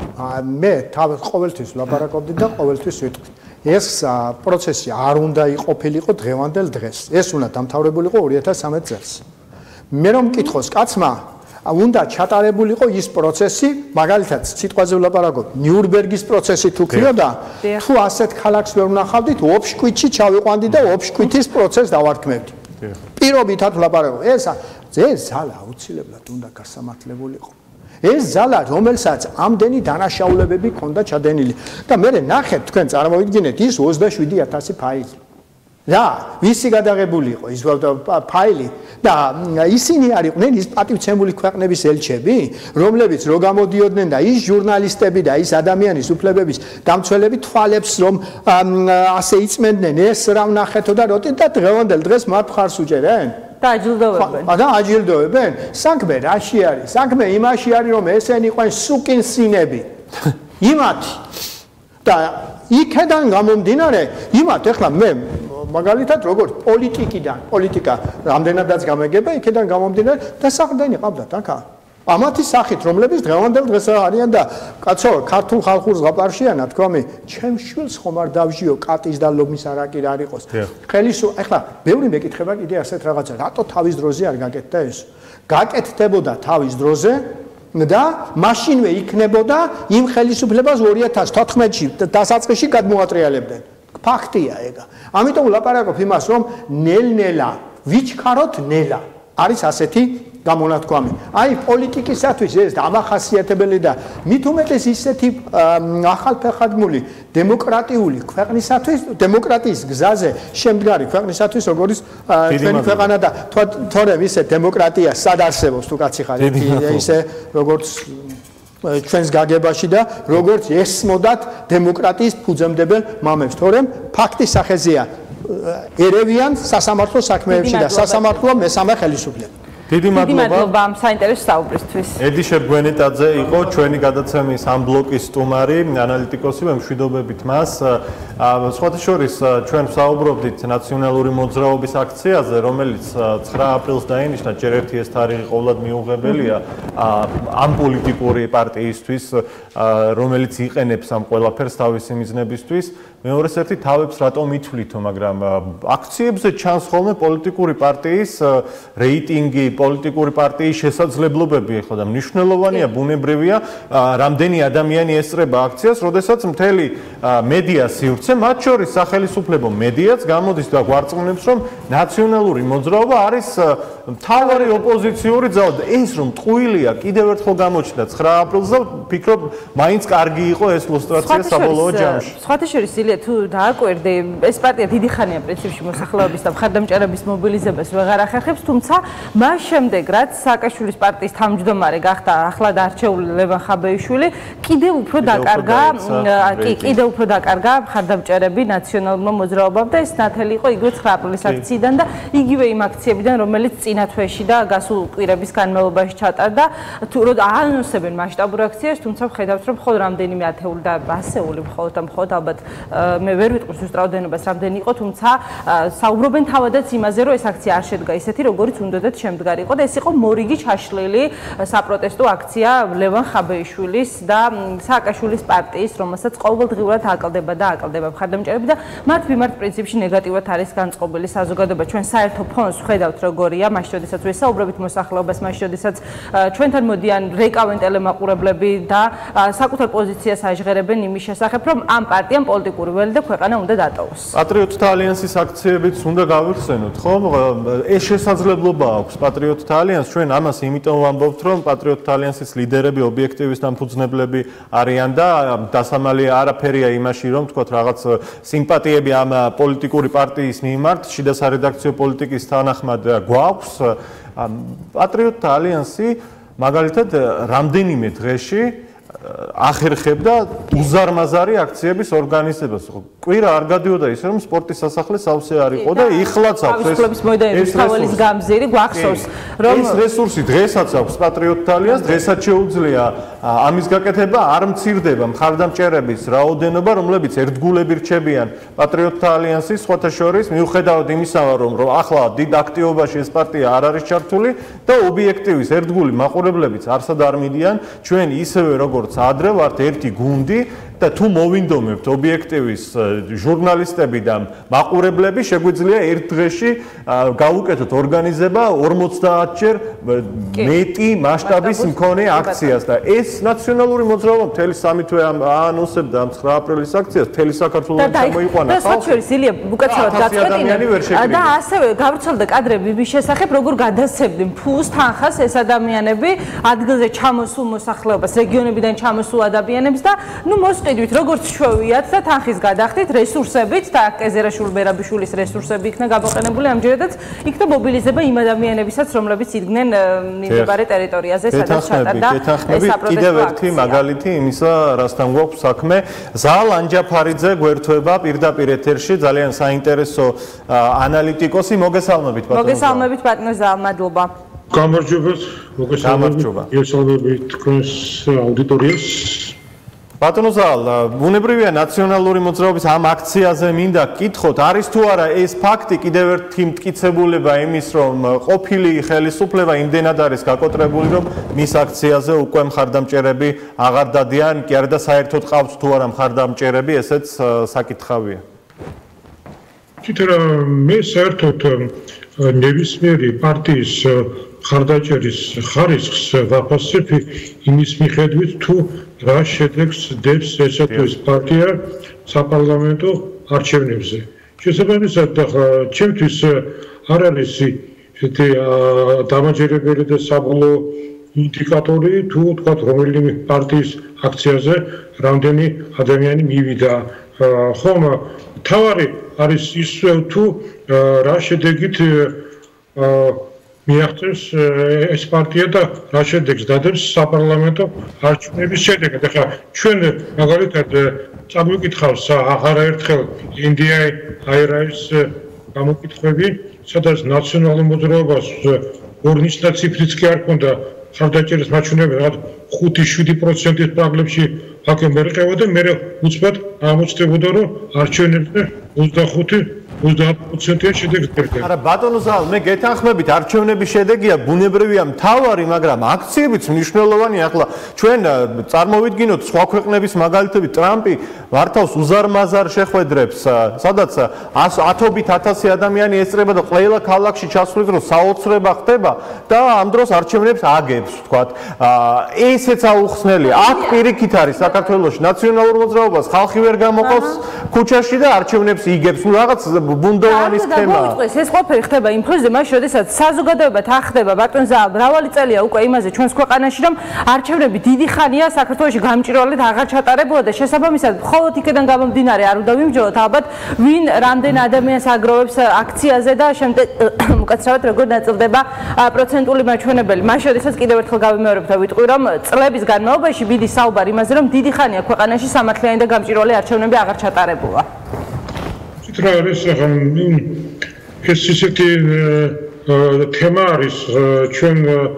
მე თავად ყოველთვის ლაპარაკობდი და ყოველთვის ვიტყვი ეს პროცესი არ უნდა იყოფილიყო დღევანდელ დღეს ეს უნდა დამთავრებულიყო 2013 წელს მე რომ მკითხოს კაცმა უნდა ჩატარებულიყო ის პროცესი მაგალითად სიტყვაზე ვლაპარაკობ ნიურნბერგის პროცესი თუ ქრიოდა თუ ასეთ ქალაქს ვერ ვნახავდით ოფშკვიტში ჩავიყვანდი და ოფშკვიტის პროცესს დავარქმევდი პირობითად ვლაპარაკობ ეს ზალა აუცილებლად უნდა გასამართლებულიყო ეს ზალა რომელსაც ამდენი დანაშაულებები ჰქონდა ჩადენილი და მე ნახეთ თქვენ წარმოვიდგინეთ ის 27000 ფაილი რა ვისი გადაღებული იყო ის ფაილი და ისინი არიყვნენ ის პატივცემული ქვეყნების ელჩები რომლებიც რო გამოდიოდნენ და ის ჟურნალისტები და ის ადამიანის უფლებების დამცველები თვალებს რომ ასე იწმენდნენ ეს რა ვნახეთო და როდი და დღევანდელ დღეს მათ მხარს უჭერენ და აჯილდოვებენ და აჯილდოვებენ საქმე რაში არის საქმე იმაში არის რომ ესენი იყვნენ სუკინსინები იმათი და იქედან გამომდინარე იმათ ეხლა მე მაგალითად როგორც პოლიტიკა რამდენადაც გამეგება იქედან გამომდინარე და საყრდენი ყავდათ აქ ამათი სახით რომლებიც დღევანდელ დღეს არიან და კაცო ქართულ ხალხურ ზღაპარშია ნათქვამი ჩემს შვილს ხომ არ დავჟიო კატის და ლომის არაკი რა არ იყოს ეხლა ბევრი მეკითხება კიდე ასეთ რაღაცა რატო თავის დროზე არ გაკეთდა ეს გაკეთდებოდა თავის დროზე და მაშინვე იქნებოდა იმ ხელისუფლებას 2014-ში დასაწყისში გადმოატრიალებდნენ ფაქტია ეგა ამიტომ ლაპარაკობ იმას რომ ნელ-ნელა ვიჩქაროთ ნელა არის ასეთი გამონათქვამი. აი პოლიტიკისათვის ეს დამახასიათებელი და მით უმეტეს ისეთი ახალფეხადმული დემოკრატიული ქვეყნისათვის, დემოკრატიის გზაზე შემდგარი ქვეყნისათვის, როგორც ჩვენი ქვეყანა და თორემ ისე დემოკრატია სად არსებობს თუ კაცი ხარ, ისე როგორც ჩვენს გაგებაში და როგორც ესმოდათ დემოკრატიის ფუძემდებელ მამებს, თორემ ფაქტის სახეზეა ერევიან სასამართლო საქმეებში და სასამართლო მესამე ხელისუფლება. დიდი მადლობა ამ საინტერესო საუბრისთვის. ედი შეგვენეტაძე იყო ჩვენი გადაცემის ამ ბლოკის სტუმარი, ანალიტიკოსი, მშვიდობებით მას. სხვათა შორის ჩვენ ვსაუბრობდით ნაციონალური მოძრაობის აქციაზე, რომელიც 9 აპრილს დაინიშნა, ჯერ ერთი ეს თარიღი ყოვლად მიუღებელია ამ პოლიტიკური პარტიისთვის, რომელიც იყენებს ამ ყველაფერს თავისი მიზნებისთვის. მეორეს ერთი თავებს რატომ ითვლიო, მაგრამ აქციებზე ჩანს ხოლმე პოლიტიკური პარტიის რეიტინგი, პოლიტიკური პარტიის შესაძლებლობები, ხო და მნიშვნელოვანია, ბუნებრივია, რამდენი ადამიანი ესწრება აქციას, როდესაც მთელი მედია სივრცე, მათ შორის სახელისუფლებო მედიაც გამოდის და გვარწმუნებს, რომ ნაციონალური მოძრაობა არის მთავარი ოპოზიციური ძალა. ეს რომ ტყუილია, კიდევ ერთხელ გამოჩნდა 9 აპრილს და ვფიქრობ, მაინც კარგი იყო ეს ილუსტრაცია საბოლოო ჯამში. სხვათა შორის ილია თუ დააკვირდი, ეს პარტია დიდი ხანია პრინციპში მოსახლეობის და მხარდამჭერების მობილიზებას ვეღარ ახერხებს, თუმცა მას შემდეგ, რაც სააკაშვილის პარტიის თავმჯდომარე გახდა ახლად არჩეული ლევან ხაბეიშვილი, კიდევ უფრო დაკარგა მხარდამჭერები ნაციონალურმა მოძრაობამ და ეს ნათელი იყო იგივე 9 აპრილის აქციიდან და იგივე იმ აქციებიდან, რომელიც წინა თვეში და გასულ კვირების განმავლობაში ჩატარდა, თუ აანონსებენ მასშტაბურ აქციას, თუმცა ვხედავთ, რომ მხოლოდ რამდენიმე ათეული და ასეული მხოლოდ ალბათ მე ვერ ვიტყვი უსწრაფოდენობას რამდენი იყო, თუმცა საუბრობენ თავადაც იმაზე, რომ ეს აქცია არ შედგა ისეთი, როგორც უნდათ შემდგარი იყო და ეს იყო მორიგი ჩაშლილი საპროტესტო აქცია ლევან ხაბეიშვილის და სააკაშვილის პარტიის, რომელსაც ყოველდღიურად აკლდება მხარდამჭერები და მათ მიმართ პრინციპში ნეგატიურად არის განწყობილი საზოგადოება. ჩვენ საერთო ფონს ვხედავთ როგორია, მაშინ როდესაც ვესაუბრებით მოსახლეობას, მაშინ როდესაც ჩვენთან მოდიან რეკავენ ტელემაყურებლები და საკუთარ პოზიციას აჟღერებენ იმის შესახებ, რომ ამ პარტიამ პოლიტიკური ველი და ქვეყანა უნდა დატოვოს. პატრიოტთა ალიანსის აქციებიც უნდა გავიხსენოთ, ხო? ეს შესაძლებლობა აქვს პატრიოტთა ალიანსს. ჩვენ ამას იმიტომ ვამბობთ, რომ პატრიოტთა ალიანსის ლიდერები ობიექტივის დამფუძნებლები არიან და დასამალი არაფერია იმაში, რომ თქვათ რაღაც სიმპათიები ამ პოლიტიკური პარტიის მიმართ, შიდა სარედაქციო პოლიტიკის თანახმად გვაქვს. პატრიოტთა ალიანსი მაგალითად რამდენიმე დღეში ახერხებდა უზარმაზარი აქციების ორგანიზებას. კვირა არ გადიოდა ისე, რომ სპორტის სასახლე სავსე არ იყო და იხლაც აქვს ეს თავის გამზირი გვახსოვს, რომ ეს რესურსი დღესაც აქვს პატრიოტთა ალიანსს, დღესაც შეუძლია ამის გაკეთება, არ მცირდება მხარდამჭერების რაოდენობა, რომლებიც ერთგულები რჩებიან პატრიოტთა ალიანსის, სხვათა შორის, მიუხედავად იმისა, რომ ახლა დიდ აქტივობაში ეს პარტია არ არის ჩართული და ობიექტივის ერთგული მაყურებლებიც არსად არ მიდიან, ჩვენ ისევე როგორც ადრე ვართ ერთი გუნდი და თუ მოვინდომებთ ობიექტივის ჟურნალისტები და მაყურებლები, შეგვიძლია ერთ დღეში გავუკეთოთ ორგანიზება 50-ჯერ მეტი მასშტაბის მქონე აქციას და ეს ნაციონალური მოძრაობა მთელი სამი თვე აანონსებდა ამ 9 აპრილის აქციას, მთელი საქართველოს გამოიყვანა ხალხი. და სხვა შორის ილია უკაცრავად გაწყვეტინა და ასევე გავრცელდა კადრები მის შესახებ, როგორ გადასცემდნენ ფულს, თანხას ეს ადამიანები ადგილზე ჩამოსულ მოსახლეობას, რეგიონებიდან ჩამოსულ ადამიანებს და ნუ მოსყიდვით, როგორც შევიათ და თანხის გადახდით, რესურსებით და კეზერაშვილ ბერაბიშვილის რესურსები იქნა გამოყენებული ამჯერადაც იქნა მობილიზება იმ ადამიანებისაც, რომლებიც იდგნენ მიმდებარე ტერიტორიაზე, სადაც ჩატარდა ეს საპროტესტო კიდევ ერთი მაგალითი იმისა, რასთან გვაქვს საქმე. ზალ ანჯაფარიძე გვერდება პირდაპირ ეთერში, ძალიან საინტერესო ანალიტიკოსი. მოგესალმებით ბატონო. მოგესალმებით ბატონო ზალ, მადლობა. გამარჯობათ, მოგესალმებით თქვენს აუდიტორიას. ბატონო ზალ, ბუნებრივია ნაციონალური მოძრაობის ამ აქციაზე მინდა გკითხოთ, არის თუ არა ეს ფაქტი კიდევ ერთი მტკიცებულება იმის, რომ ყოფილი ხელისუფლება იმდენად არის გაკოტრებული, რომ მის აქციაზე უკვე მხარდამჭერები აღარ დადიან, კი არა და საერთოდ ყავს თუ არა მხარდამჭერები, ესეც საკითხავია. თითქოს მე საერთოდ ნებისმიერი პარტიის მხარდაჭერის ხარისხს ვაფასებ იმის მიხედვით, თუ რა შედეგს დებს ესა თუ ის პარტია საპარლამენტო არჩევნებზე. შესაბამისად, ჩემთვის არ არის ესეთი დამაჯერებელი და საბოლოო ინდიკატორი თუ თქვა რომელიმე პარტიის აქციაზე რამდენი ადამიანი მივიდა. ხომ თავარი არის ის თუ რა შედეგით მიაღწევს ეს პარტია და რა შედეგს დადებს საპარლამენტო არჩევნების შედეგად. ახლა ჩვენ მაგალითად წამოვიკითხავს არაერთხელ NDI-IRA-ის გამოკითხვები, სადაც ნაციონალურ მოძრაობას ორნიშნა ციფრიც კი არ ქონდა ხარდაჭერის მაჩვენებლები, რაღაც 5-7%-ის პრაგლებში აქ მერყევოდა, მე უცბად აღმოჩნდებოდა, რომ არჩევნებზე 25-30%-იან შედეგს ერგება. არა ბატონო ზალ, მე გეთანხმებით, არჩევნების შედეგია ბუნებრივია მთავარი, მაგრამ აქციებიც მნიშვნელოვანია. ახლა ჩვენ წარმოვიდგინოთ სხვა ქვეყნების მაგალითები, ტრამპი ვართავს უზარმაზარ შეხვედრებს, სადაც 100-ობით 1000 ადამიანი ესწრება და ყველა ქალაქში ჩასვლის დროს საოცრება ხდება და ამ დროს არჩევნებს აგებს, ვთქვათ. ესეც აუხსნელია. აქ პირიქით არის საქართველოში ნაციონალურ მოძრაობას ხალხი ვერ გამოყავს ქუჩაში და არჩევნებს იგებს. ნუ რაღაც ბუნდოვანი სქემა. ეს ყველაფერი ხდება იმ ხილზე, მაშინ როდესაც საზოგადოება თანხდება ბატონ ზაალ, მრავალი წელია უკვე იმაზე ჩვენს ქვეყანაში, რომ არჩევნები დიდი ხანია საქართველოში გამჭვირვალედ აღარ ჩატარებულა და შესაბამისად მხოლოდ იქიდან გამომდინარე არ უნდა ვიმჯობოთ ალბათ ვინ რამდენ ადამიანს აგროვებს აქციაზე და შემდეგ უკაცრავად როგორ ნაწილდება პროცენტული მაჩვენებელი. მაშინ როდესაც კიდევ ერთხელ გავიმეორებ და ვიტყვი, რომ წლების განმავლობაში დიდი საუბარი იმაზე, რომ დიდი ხანია ქვეყანაში სამართლიანი და გამჭვირვალე არჩევნები აღარ ჩატარებულა. რა არის ეს ისეთი თემა არის ჩვენ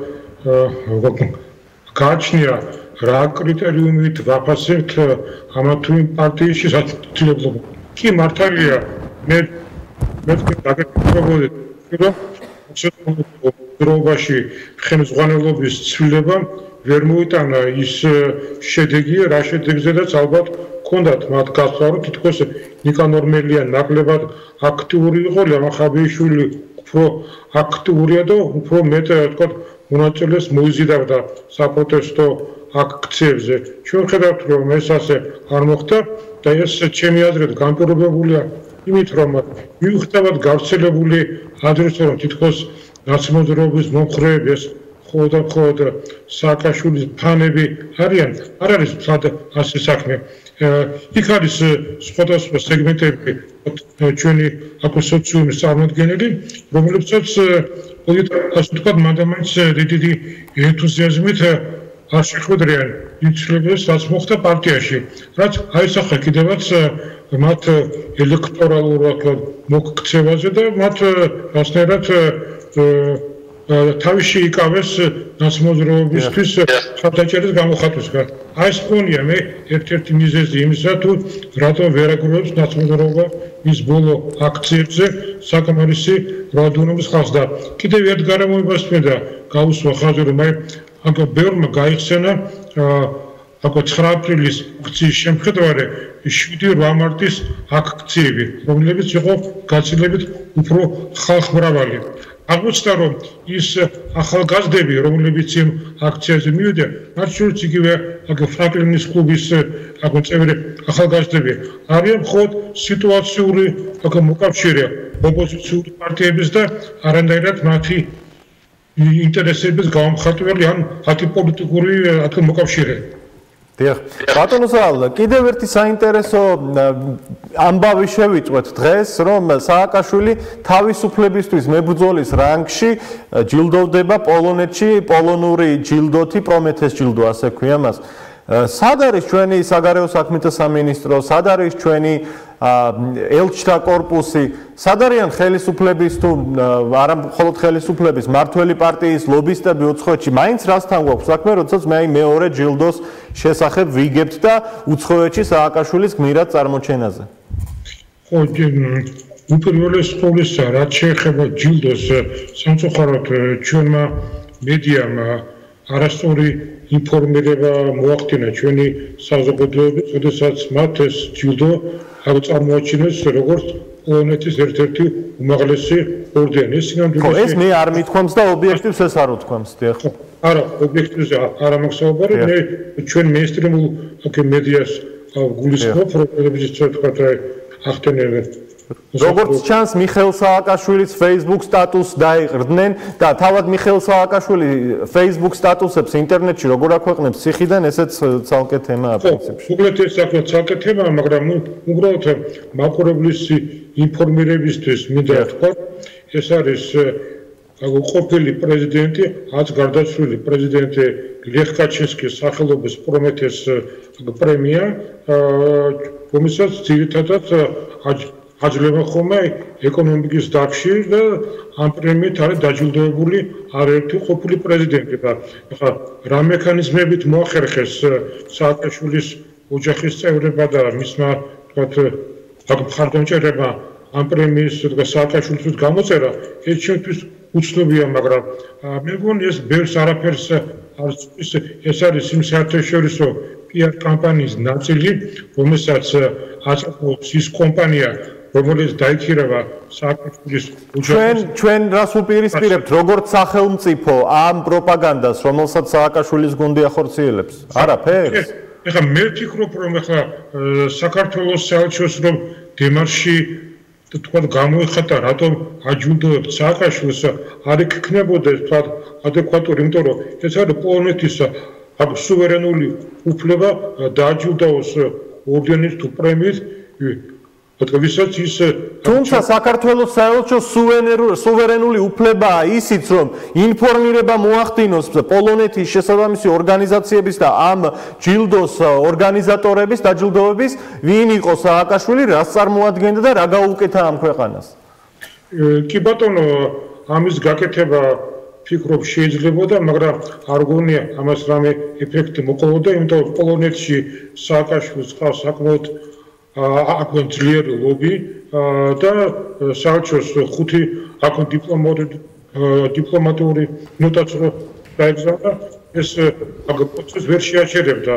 გააჩნია რა კრიტერიუმით ვაფასებთ ამა თუ იმ პარტიის შესაძლებლობა. კი მართალია მე დაგეკითხებოდი რომ დროებაში ხელმძღვანელობის ცვლილება ვერ მოიტანა ის შედეგი რა შედეგზედაც ალბათ კონდათ მათ გასწავლა რომ თითქოს ნიკანორ მელია ნაკლებად აქტიური იყო, ლამახაბიშვილი უფრო აქტიურია და უფრო მეტ თქვა მონაწილეს მოიზიდავდა საპროტესტო აქციებზე. ჩვენ ხედავთ რომ ეს ასე არ მოხდა და ეს ჩემი აზრით განპირობებულია იმით რომ მიუხედავად გავრცელებული ადრესზე რომ თითქოს ნაცმოძრაობის მომხრეები ეს ხოდა სააკაშვილის ფანები არიან, არ არის მთლად ასე საქმე. იქ არის სხვადასხვა სეგმენტები ჩვენი აკუსოციუმის წარმოდგენილი, რომლებსაც ასე ვთქვათ, მანდამაინც დიდი ენთუზიაზმით არ შეხვედრიან იცვლებას, რაც მოხდა პარტიაში, რაც აისახა კიდევაც მათ ელექტორალურად მოქცევაზე და მათ რასნაირად თავში იკავეს ნაცმოძრაობისთვის ხარდაჭერის გამოხატვისგან. აი ეს ხონია მე ერთ-ერთი მიზეზი იმისა, თუ რატომ ვერ აგროვებს ნაცმოძრაობა მის ბოლო აქციებზე საკმარისი რაოდენობის ხალხს და კიდევ ერთ გარემოებას მინდა გავუსვა ხაზი, რომ აი აქ ბევრმა გაიხსენა აქ 9 აპრილის აქციის შემხედვარე 7-8 მარტის აქციები, რომლებიც იყო გაცილებით უფრო ხალხმრავალი. აღმოჩნდა რომ ის ახალგაზრდები რომლებიც იმ აქციაზე მივიდნენ მათ შორის იგივე ფრანკლინის კლუბის წევრი ახალგაზრდები არიან მხოლოდ სიტუაციური მოკავშირე ოპოზიციური პარტიების და არანაირად მათი ინტერესების გამომხატველი ან антиполიტიკური მოკავშირე. დიახ. ბატონო ზაალ, კიდევ ერთი საინტერესო ამბავი შევიწვეთ დღეს, რომ სააკაშვილი თავისუფლებისთვის მებრძოლის რანგში ჯილდოვდება პოლონეთში, პოლონური ჯილდოთი, პრომეთეს ჯილდო, ასე ქვია მას. სად არის ჩვენი საგარეო საქმეთა სამინისტრო, სად არის ჩვენი ელჩთა კორპუსი, სად არიან ხელისუფლების თუ არა მხოლოდ ხელისუფლების მართველი პარტიის ლობისტები უცხოეთში, მაინც რასთან გვაქვს საქმე, როდესაც მე მეორე ჯილდოს შესახებ ვიგებთ და უცხოეთში სააკაშვილის გმირად წარმოჩენაზე. ხო, უპირველეს ყოვლისა, რაც შეეხება ჯილდოს, სამწუხაროდ ჩვენმა მედიამ არასწორი ინფორმირება მოახდინა ჩვენი საზოგადოების, როდესაც მათ ეს ჯილდო წარმოაჩინეს როგორც პოლონეთის ერთ-ერთი უმაღლესი ორდენი. ეს მე არ მithქვამს და ობიექტივს ეს არ უთქვამს, დიახ. არა, ობიექტივზე არ ამახსოვრე, მე ჩვენ მეინსტრიმულ მედიას გულისხმობ, რომლებიც თქვათ ახდენენ როგორც ჩანს, მიხეილ სააკაშვილის Facebook სტატუსს დაიყრდნენ და თავად მიხეილ სააკაშვილი Facebook სტატუსებს ინტერნეტში როგორ აქვეყნებს ციხიდან, ესეც ცალკე თემაა პრინციპში. უბრალოდ ეს ცალკე თემაა, მაგრამ უბრალოდ მაყურებლის ინფორმირებისთვის მინდა თქვა, ეს არის ყოფილი პრეზიდენტი, რაც გარდაცვლილი პრეზიდენტი ლეხ კაჩინსკის სახელობის პრომეთეს პრემია, რომელსაც ძირითადად აძლევენ ხოლმე ეკონომიკის დარგში და ამ პრემიით არის დაჯილდოებული არაერთი ყოფილი პრეზიდენტი და ახლა რა მექანიზმებით მოახერხეს სააკაშვილის ოჯახის წევრებმა და მისმა თქვათ მხარდამჭერებმა ამ პრემიის სააკაშვილისთვის გამოწერა, ეს ჩვენთვის უცნობია, მაგრამ მე მგონი ეს ბევრს არაფერს ეს არის იმ საერთაშორისო PR კამპანიის ნაწილი, რომელსაც აწარმოებს ის კომპანია, რომელიც დაიქირავა სააკაშვილის ოჯახს. ჩვენ რას უპირისპირებთ, როგორც სახელმწიფო ამ პროპაგანდას, რომელსაც სააკაშვილის გუნდი ახორციელებს? არაფერს? ეხლა მე ვფიქრობ, რომ ეხლა საქართველოს საელჩოს რომ დემარში თქვათ გამოიხატა, რატომ აჯილდოებთ სააკაშვილს, არ იქნებოდა თქვა ადეკვატური, იმიტომ რომ ეს არის პოლონეთის სუვერენული უფლება დააჯილდოს ორდენით თუ პრემიით, ვისაც ის თუმცა საქართველოს საელჩოს სუვერენული უფლებაა ისიც, რომ ინფორმირება მოახდინოს პოლონეთის შესაბამისი ორგანიზაციების და ამ ჯილდოს ორგანიზატორების დაჯილდოების, ვინ იყო სააკაშვილი, რას წარმოადგენდა და რა გაუკეთა ამ ქვეყანას. კი ბატონო, ამის გაკეთება ფიქრობ შეიძლებოდა, მაგრამ არ გონია ამას რამე ეფექტი მოყოლოდა, იმიტომ რომ პოლონეთში სააკაშვილს ყავს საკმაოდ აქვენ ძლიერი ლობი და საელჩოს 5 აქვენ დიპლომატიური ნოტაც დაეგზავნა, ეს პროცესს ვერ შეაჩერებდა.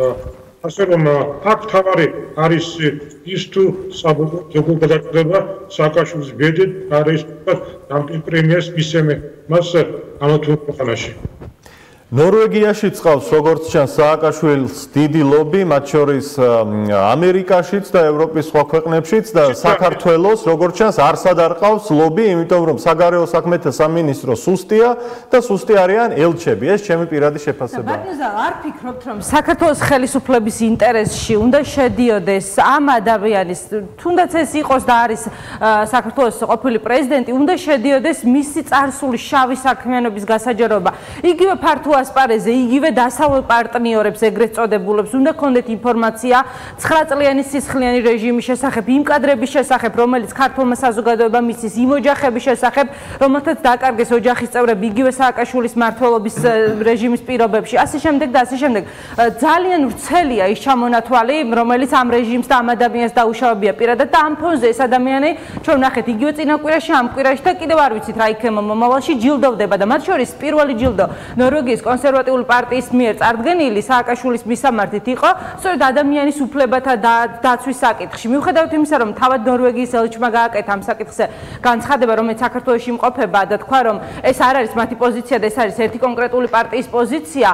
ასე რომ აქ თავარი არის ის თუ საბოლოო გადაწყვეტილება სააკაშვილის ბედით არის ამ პრემიას მისცემა მას ამა თუ იმ ქვეყანაში. ნორვეგიაშიც ყავს, როგორც ჩანს, სააკაშვილს დიდი ლობი, მათ შორის ამერიკაშიც და ევროპის სხვა ქვეყნებშიც და საქართველოს, როგორც ჩანს, არსად არ ყავს ლობი, იმიტომ რომ საგარეო საქმეთა სამინისტრო სუსტია და სუსტი არიან ელჩები. ეს ჩემი პირადი შეფასებაა. ბატონო, არ ფიქრობთ, რომ საქართველოს ხელისუფლების ინტერესში უნდა შედიოდეს ამ ადამიანის, თუნდაც ეს იყოს და არის საქართველოს ყოფილი პრეზიდენტი, უნდა შედიოდეს მისი წარსული შავი საქმიანობის გასაჯაროება. იგივე ფართო ასპარეზე, იგივე დასავლელ პარტნიორებს, ეგრეთ წოდებულებს, უნდა ქონდეთ ინფორმაცია 9 წლიანი სისხლიანი რეჟიმის შესახებ, იმ კადრების შესახებ, რომელიც ქართულმა საზოგადოებამ მისცეს, იმ ოჯახების შესახებ, რომელთაც დაკარგეს ოჯახის წევრები, იგივე სააკაშვილის მმართველობის რეჟიმის პირობებში, ასე შემდეგ და ასე შემდეგ. ძალიან ვრცელია ის ჩამონათვალი, რომელიც ამ რეჟიმს და ამ ადამიანს დაუშავებია პირადად და ამ ფონზე ეს ადამიანი, ჩვენ ვნახეთ, იგივე წინა კვირაში, ამ კვირაში და კიდევ არ ვიცით რა იქნება მომავალში, ჯილდოვდება და მათ შორის პირველი ჯილდო ნორვეგიის კონსერვატიული პარტიის მიერ წარდგენილი სააკაშვილის მისამართით იყო სწორედ ადამიანის უფლებათა დაცვის საკითხში. მიუხედავად იმისა, რომ თავად ნორვეგიის ელჩმა გააკეთა ამ საკითხზე განცხადება, რომელიც საქართველოში იმყოფება და თქვა, რომ ეს არ არის მათი პოზიცია და ეს არის ერთი კონკრეტული პარტიის პოზიცია,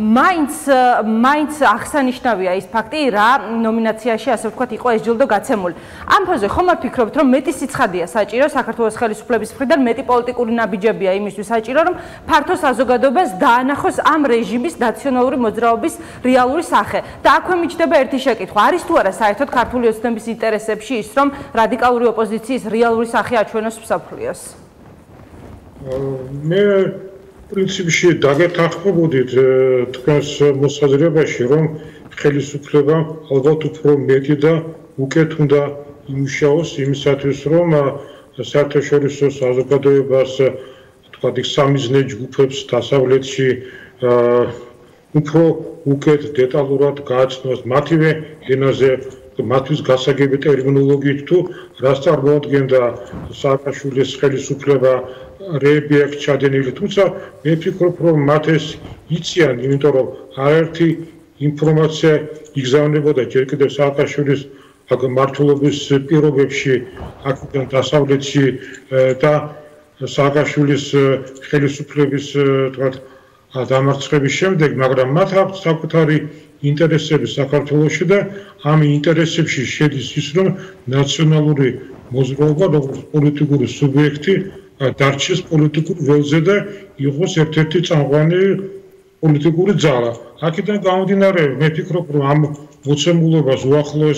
მაინც აღსანიშნავია ის ფაქტი, რა ნომინაციაში, ასე ვთქვათ, იყო ეს ჯილდო გაცემული. ამ ფონზე ხომ არ ფიქრობთ, რომ მეტი სიცხადია საჭირო საქართველოს ხელისუფლების მხრიდან, მეტი პოლიტიკური ნაბიჯებია იმისთვის საჭირო, რომ ფართო საზოგადოებას დაანახოს ამ რეჟიმის ნაციონალური მოძრაობის რეალური სახე. და აქვე მიჩნდება ერთი შეკითხვა, არის თუ არა საერთოდ ქართული ოცნების ინტერესებში ის, რომ რადიკალური ოპოზიციის რეალური სახე აჩვენოს მსოფლიოს? მე პრინციპში დაგეთანხმებოდით თქვენს მოსაზრებაში, რომ ხელისუფლება ალბათ უფრო მეტი და უკეთ უნდა იმუშაოს იმისათვის, რომ საერთაშორისო საზოგადოებას თქვათ სამიზნე ჯგუფებს დასავლეთში უფრო უკეთ დეტალურად გააცნოს მათივე ენაზე, მათთვის გასაგები ტერმინოლოგიით თუ რას წარმოადგენდა სააკაშვილის ხელისუფლება რეები აქვს ჩადენილი, თუმცა მე ვფიქრობ, რომ მათ ეს იციან, იმიტომ რომ არაერთი ინფორმაცია იგზავნებოდა ჯერ კიდევ სააკაშვილის მმართველობის პირობებში აქედან დასავლეთში და სააკაშვილის ხელისუფლების თქვათ დამარცხების შემდეგ, მაგრამ მათ აქვს საკუთარი ინტერესები საქართველოში და ამ ინტერესებში შედის ის, რომ ნაციონალური მოძრაობა როგორც პოლიტიკური სუბიექტი დარჩეს პოლიტიკურ ველზე და იყოს ერთ-ერთი წამყვანი პოლიტიკური ძალა. აქედან გამომდინარე, მე ვფიქრობ, რომ ამ მოცემულობას უახლოეს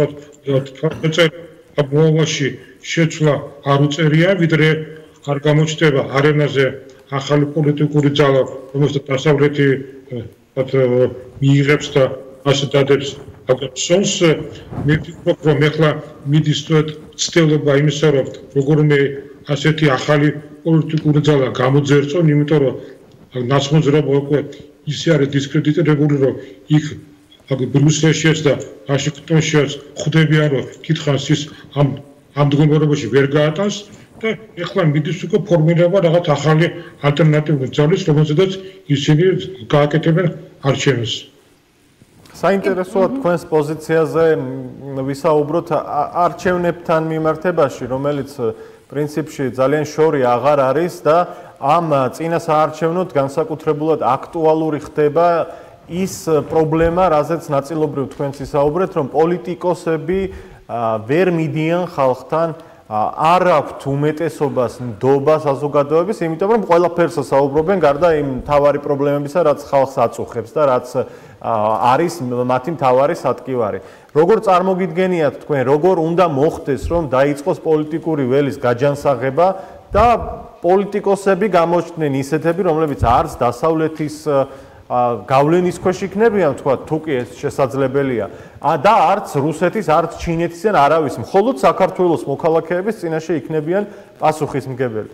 მოვალში შეცვლა არ უწერია, ვიდრე არ გამოჩნდება არენაზე ახალი პოლიტიკური ძალა, რომელსაც დასავლეთი მიიღებს და ასე დადებს აკეთებს. მე ვფიქრობ, რომ ეხლა მიდის ცდილობა იმისა, რომ როგორმე ასეთი ახალი პოლიტიკური ძალა გამოძერწონ, იმიტომ რომ ნაცმოძრაობა უკვე ისე არის დისკრედიტირებული, რომ იქ ბრიუსელშიც და ვაშინგტონშიც ხვდებიან, რომ კითხავს ის ამ მდგომარეობაში ვერ გაატანს და ეხლა მიდის უკვე ფორმირება რაღაც ახალი ალტერნატიული ძალის, რომელზედაც ისინი გააკეთებენ არჩევნებს. საინტერესოა თქვენს პოზიციაზე ვისაუბროთ არჩევნებთან მიმართებაში, რომელიც პრინციპში ძალიან შორი აღარ არის და ამ წინა საარჩევნოდ განსაკუთრებულად აქტუალური ხდება ის პრობლემა, რაზეც ნაწილობრივ თქვენც ისაუბრეთ, რომ პოლიტიკოსები ვერ მიდიან ხალხთან, არ აქვთ უმეტესობას ნდობა საზოგადოების, იმიტომ რომ ყველაფერს საუბრობენ გარდა იმ მთავარი პრობლემებისა, რაც ხალხს აწუხებს და რაც არის მათი მთავარი სატკივარი. როგორ წარმოგიდგენიათ თქვენ, როგორ უნდა მოხდეს, რომ დაიწყოს პოლიტიკური ველის გაჯანსაღება და პოლიტიკოსები გამოჩნდნენ ისეთები, რომლებიც არც დასავლეთის გავლენის ქვეშ იქნებიან, თქვა, თუ კი ეს შესაძლებელია, და არც რუსეთის, არც ჩინეთის ან არავის, მხოლოდ საქართველოს მოქალაქეების წინაშე იქნებიან პასუხისმგებელი.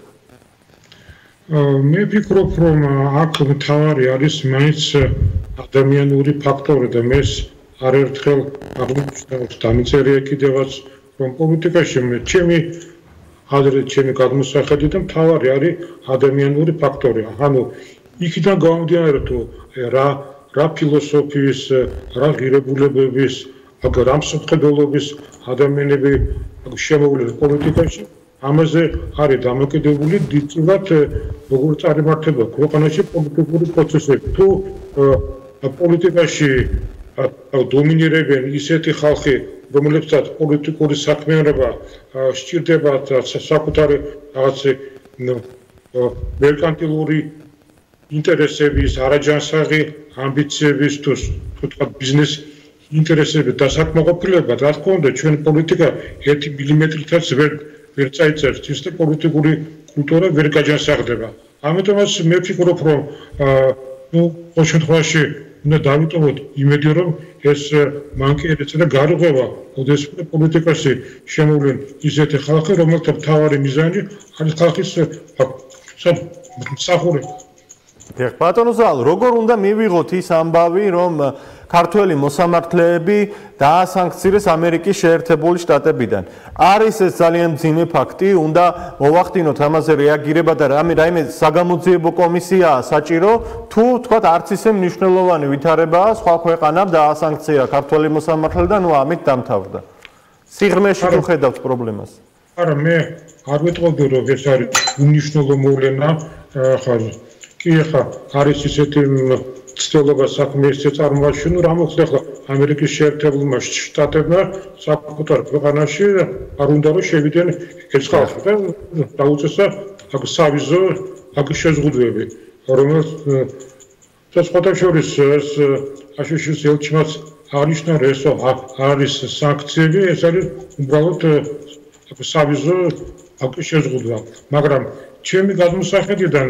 მე ვფიქრობ, რომ აქ მთავარი არის მაინც ადამიანური ფაქტორი და მე არერთხელ აღნიშნავს დამიწერია კიდევაც, რომ პოლიტიკაში ჩემი გადმოსახედი და მთავარი არის ადამიანური ფაქტორი. ანუ იქიდან გამომდინარე, თუ რა ფილოსოფიის, რა ღირებულებების, რა მსოფლმხედველობის ადამიანები შემოვლენ პოლიტიკაში, ამაზე არის დამოკიდებული დიდწილად როგორ წარმართება ქვეყანაში პოლიტიკური პროცესები. თუ პოლიტიკაში დომინირებენ ისეთი ხალხი, რომლებსაც პოლიტიკური საქმიანობა სჭირდებათ საკუთარი რაღაცე მერკანტილური ინტერესების, არაჯანსაღი ამბიციების თუ თქვა ბიზნეს ინტერესების დასაკმაყოფილება, რა თქმა უნდა, ჩვენი პოლიტიკა 1 მილიმეტრითაც ვერ წაიწერს, ის პოლიტიკური კულტურა ვერ გაჯანსაღდება. ამიტომაც მე ვფიქრობ, რომ ყოველ შემთხვევაში უნდა დავიტოვოთ იმედი, რომ ეს მანკიერება და გარღვევა ოდესმე პოლიტიკაში შემოვლენ ისეთი ხალხი, რომელთა მთავარი მიზანი არის ხალხის მსახურება. ბატონო ზალ, როგორ უნდა მივიღოთ ის ამბავი, რომ ქართველი მოსამართლეები დაასანქცირეს ამერიკის შეერთებული შტატებიდან? არის ეს ძალიან მძიმე ფაქტი, უნდა მოვახდინოთ ამაზე რეაგირება და რაიმე საგამოძიებო კომისიაა საჭირო, თუ თქვათ არც ისე მნიშვნელოვანი ვითარებაა სხვა ქვეყანამ დაასანქცირა ქართველი მოსამართლე და ამით დამთავრდა. სიღრმეში თუ ხედავთ პრობლემას? არა, მე არ ვეტყობი, რომ ეს არის უნიშნელო მოვლენა, კი ახლა არის ისეთი ცდილობა საქმე ისე წარმოაჩინო, რა მოხდა ახლა ამერიკის შეერთებულმა შტატებმა საკუთარ ქვეყანაში არ უნდა რომ შევიდნენ ეს ხალხი და დაუწესა სავიზო შეზღუდვები, რომელიც შესაძლოა ეს აშშ-ის ელჩმაც აღნიშნა, რომ ეს არის სანქციები, ეს არის უბრალოდ სავიზო შეზღუდვა, მაგრამ ჩემი გადმოსახედიდან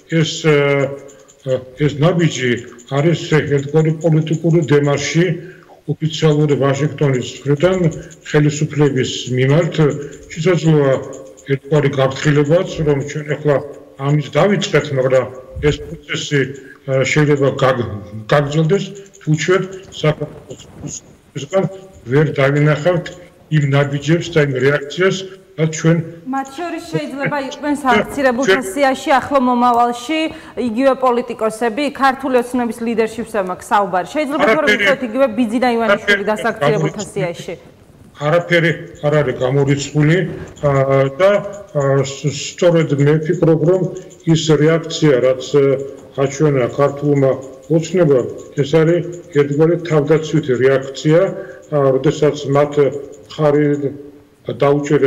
ეს ნაბიჯი არის ერთგვარი პოლიტიკური დემარში ოფიციალური ვაშინგტონის მხრიდან ხელისუფლების მიმართ. შესაძლოა ერთგვარი გაფრთხილებაც, რომ ჩვენ ახლა ამით დავიწყეთ, მაგრამ ეს პროცესი შეიძლება გაგრძელდეს, თუ ჩვენ საქართველოსთან ვერ დავინახავთ იმ ნაბიჯებს და იმ რეაქციას, ჩვენ მათ შორის შეიძლება იყვნენ სანქცირებულთა სიაში ახლო მომავალში იგივე პოლიტიკოსები, ქართული ოცნების ლიდერშიპზე მაქვს საუბარი. შეიძლება თორემ ვიტყვეთ იგივე ბიძინა ივანიშვილი დასანქცირებულთა სიაში. არაფერი არ არის გამორიცხული და სწორედ მე ვფიქრობ, რომ ის რეაქცია, რაც აჩვენა ქართულმა ოცნებამ, ეს არის ერთგვარი თავდაცვითი რეაქცია, როდესაც მათ ხარი დაუჭერეს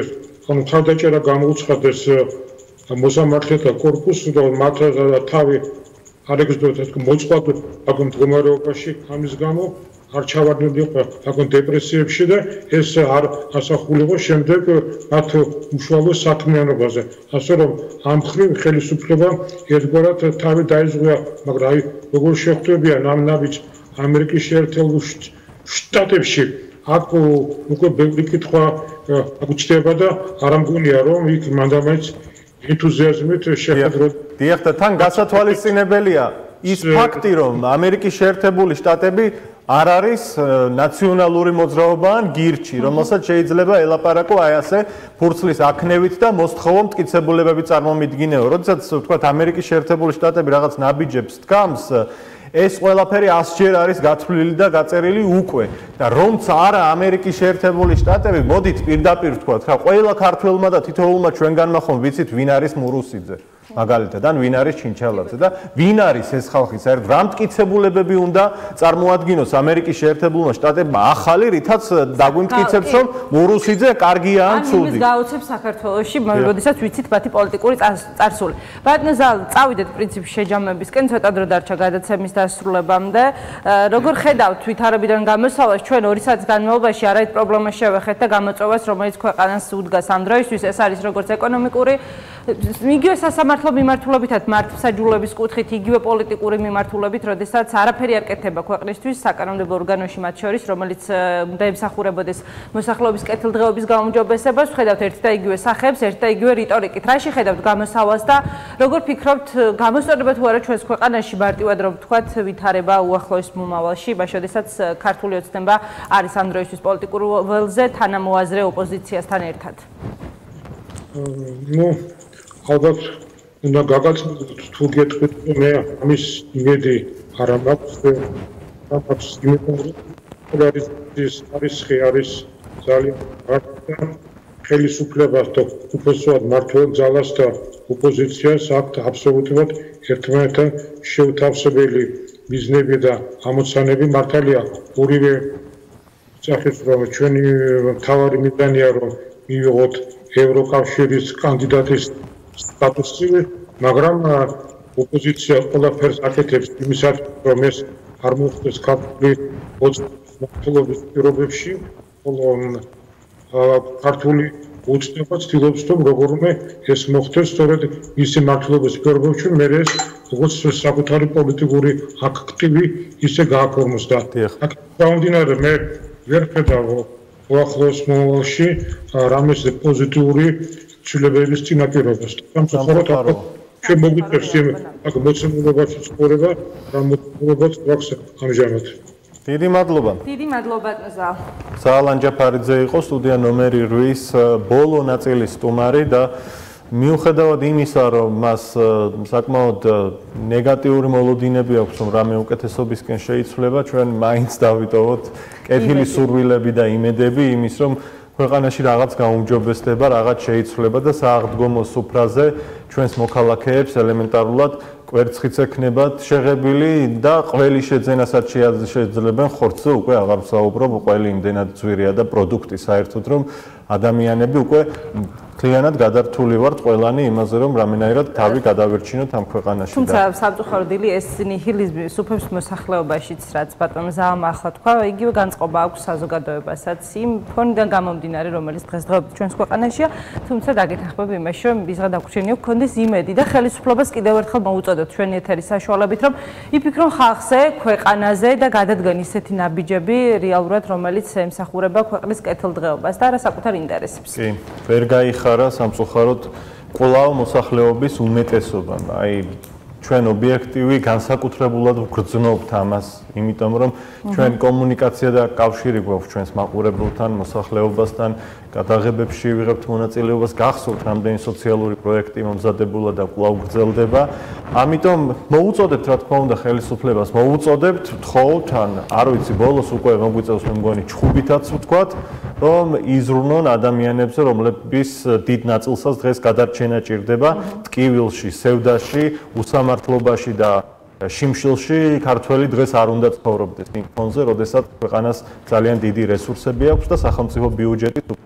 ანუ ხარდაჭერა გამოუცხადეს მოსამართლეთა კორპუსს, რომ მათ თავი არ ეგზდოთ მოწყობილ აქ მდგომარეობაში ამის გამო არ ჩავარდნილიყო აქ დეპრესიებში და ეს არ ასახულიყო შემდეგ მათ უშუალო საქმიანობაზე. ასე რომ ამ ხრივ ხელისუფლებამ ერთგვარად თავი დაიზღვია, მაგრამ აი როგორ შეხვდებიან ამ ნაბიჯ ამერიკის შეერთებულ შტატებში აქ უკვე ბევრი კითხვა აღჭდება და არ ამგონია რომ იქ მანდამაინც ენთუზიაზმით შეხედროთ. დიახ და თან გასათვალისწინებელია ის ფაქტი რომ ამერიკის შეერთებული შტატები არ არის ნაციონალური მოძრაობა ან გირჩი, რომელსაც შეიძლება ელაპარაკო აი ასე ფურცლის აქნევით და მოსთხოვო მტკიცებულებები წარმომიდგინეო. როდესაც ვთქვათ ამერიკის შეერთებული შტატები რაღაც ნაბიჯებს დგამს, ეს ყველაფერი 100-ჯერ არის გათვლილი და გაწერილი უკვე. და რომც არა ამერიკის შეერთებული შტატები, მოდით პირდაპირ ვთქვათ რა, ყველა ქართველმა და თითოეულმა ჩვენგანმა ხომ ვიცით ვინ არის მურუსიძე. მაგალითად, ან ვინ არის ჩინჩალაძე და ვინ არის ეს ხალხი, საერთოდ რა მტკიცებულებები უნდა წარმოადგინოს ამერიკის შეერთებულმა შტატებმა ახალი, რითაც დაგვიმტკიცებს, რომ მურუსიძე კარგია ან ცუდი. ამის გაუცებს საქართველოში, როდესაც ვიცით მათი პოლიტიკური წარსული. ბატონო ზალ, წავიდეთ პრინციპში შეჯამებისკენ, ცოტა დრო დარჩა გადაცემის დასრულებამდე. როგორ ხედავთ ვითარებიდან გამოსავლას, ჩვენ 2 საათის განმავლობაში არაერთი პრობლემა შევეხეთ და გამოწვევას, რომელიც ქვეყანას უდგას ამ დროისთვის, ეს არის როგორც ეკონომიკური, იგივე სასამართლო მიმართულებითაც მართლმსაჯულების კუთხით, იგივე პოლიტიკური მიმართულებით, როდესაც არაფერი არ კეთდება ქვეყნისთვის საკანონმდებლო ორგანოში მათ შორის, რომელიც უნდა ემსახურებოდეს მოსახლეობის კეთილდღეობის გაუმჯობესებას, ხედავთ ერთ და იგივე სახეებს, ერთ და იგივე რიტორიკით. რა შეხედავთ გამოსავალს და როგორ ფიქრობთ, გამოსწორდება თუ არა ჩვენს ქვეყანაში მარტივად რომ ვთქვათ, ვითარება უახლოეს მომავალში, იმაში, როდესაც ქართული ოცნება არის ამ დროისთვის პოლიტიკურ ველზე თანამოაზრე ოპოზიციასთან ერთად? ნუ ალბათ უნდა გაგაცნოთ თუ გეტყვით მე ამის იმედი არ მაქვს არის ძალიან მარტო ხელისუფლებას და უპირატესად მმართველ ძალას და ოპოზიციას აქვს აბსოლუტურად ერთმანეთთან შეუთავსებელი მიზნები და ამოცანები. მართალია ორივე სახის რომ ჩვენი მთავარი მიზანია რომ მივიღოთ ევროკავშირის კანდიდატის სტატუსი, მაგრამ ოპოზიცია ყველაფერს აკეთებს იმისათვის, რომ ეს არ მოხდეს ქართული ოცნების პირობებში, ხოლო ქართული ოცნება ცდილობს, რომ როგორმე ეს მოხდეს სწორედ მისი მმართველობის პირობებში, მე ეს როგორც საკუთარი პოლიტიკური აქტივი ისე გააფორმოს და აქ გამომდინარე მე ვერ ხედავ უახლოეს მომავალში რამეს პოზიტიური ცვლილებების წინაპირობას. სამწუხაროდ ჩვენ მოგვიწევს იმ აქ მოცემულობაში ცხოვრება, რა მოცემულობაც გვაქვს ამჟამად. დიდი მადლობა. დიდი მადლობა ზალ. ზალან ჯაფარიძე იყო სტუდია ნომერი 8-ის ბოლო ნაწილის სტუმარი და მიუხედავად იმისა, რომ მას საკმაოდ ნეგატიური მოლოდინები აქვს, რომ რამე უკეთესობისკენ შეიცვლება, ჩვენ მაინც დავიტოვოთ კეთილი სურვილები და იმედები იმის, რომ ქვეყანაში რაღაც გაუმჯობესდება, რაღაც შეიცვლება და სააღდგომო სუფრაზე ჩვენს მოქალაქეებს ელემენტარულად კვერცხიც ექნებათ შეღებილი და ყველი შეძენასაც შეძლებენ ხორცზე უკვე აღარ ვსაუბრობ, ყველი იმდენად ძვირია და პროდუქტი საერთოდ რომ ადამიანები უკვე მთლიანად გადართული ვართ ყველანი იმაზე რომ რამენაირად თავი გადავერჩინოთ ამ ქვეყანაში. თუმცა სამწუხაროდ ილი ეს ნიჰილიზმი სუფევს მოსახლეობაშიც, რაც ბატონო ზალმა ახლა თქვა, იგივე განწყობა აქვს საზოგადოებასაც იმ ფონიდან გამომდინარე, რომელიც დღესდღეობით ჩვენს ქვეყანაშია, თუმცა დაგეთანხმები იმაში, რომ ვიღა დაგვრჩენიო გქონდეს იმედი და ხელისუფლებას კიდევ ერთხელ მოუწოდოთ ჩვენი ეთერის საშუალებით, რომ იფიქრონ ხალხზე, ქვეყანაზე და გადადგენ ისეთი ნაბიჯები რეალურად, რომელიც ემსახურება ქვეყნის კეთილდღეობას და არა საკუთარ ინტერესებს. კი, ვერ გაიხარა სამწუხაროდ კვლავ მოსახლეობის უმეტესობამ. აი ჩვენ ობიექტივი განსაკუთრებულად ვგრძნობთ ამას, იმიტომ რომ ჩვენ კომუნიკაცია და კავშირი გვაქვს ჩვენს მაყურებელთან, მოსახლეობასთან, გადაღებებში ვიღებთ მონაწილეობას, გახსოვთ რამდენი სოციალური პროექტი მომზადებულა და კვლავ გრძელდება. ამიტომ მოუწოდებთ რა თქმა უნდა ხელისუფლებას, მოუწოდებთ, ვთხოვთ, ან არ ვიცი, ბოლოს უკვე მოგვიწევს მე მგონი ჩხუბითაც ვთქვათ, რომ იზრუნონ ადამიანებზე, რომლების დიდ ნაწილსაც დღეს გადარჩენა ჭირდება ტკივილში, სევდაში, უსამართლობაში და შიმშილში ქართველი დღეს არ უნდა ცხოვრობდეს იმ ფონზე, როდესაც ქვეყანას ძალიან დიდი რესურსები აქვს და სახელმწიფო ბიუჯეტით უფრო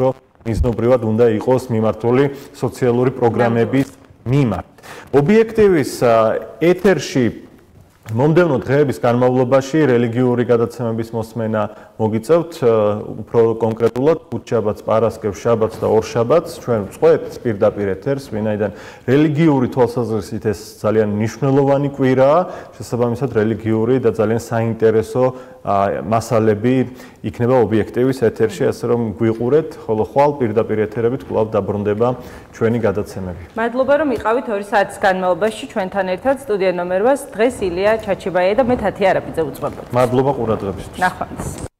მიზნობრივად უნდა იყოს მიმართული სოციალური პროგრამების მიმართ. ობიექტივის ეთერში მომდევნო დღეების განმავლობაში რელიგიური გადაცემების მოსმენა მოგიწევთ, უფრო კონკრეტულად ხუთშაბათს, პარასკევს, შაბათს და ორშაბათს ჩვენ ვწყვეტ პირდაპირ ეთერს, ვინაიდან რელიგიური თვალსაზრისით ეს ძალიან მნიშვნელოვანი კვირაა, შესაბამისად რელიგიური და ძალიან საინტერესო მასალები იქნება ობიექტივის ეთერში, ასე რომ გვიყურეთ, ხოლო ხვალ პირდაპირ ეთერებით კვლავ დაბრუნდება ჩვენი გადაცემები. მადლობა რომ იყავით 2 საათის განმავლობაში ჩვენთან ერთად სტუდია ნომერ 8-ს დღეს ილია ჩაჩიბაია და მე თათი არაბიძე უძღვებოდ. მადლობა ყურადღებისთვის. ნახვამდის.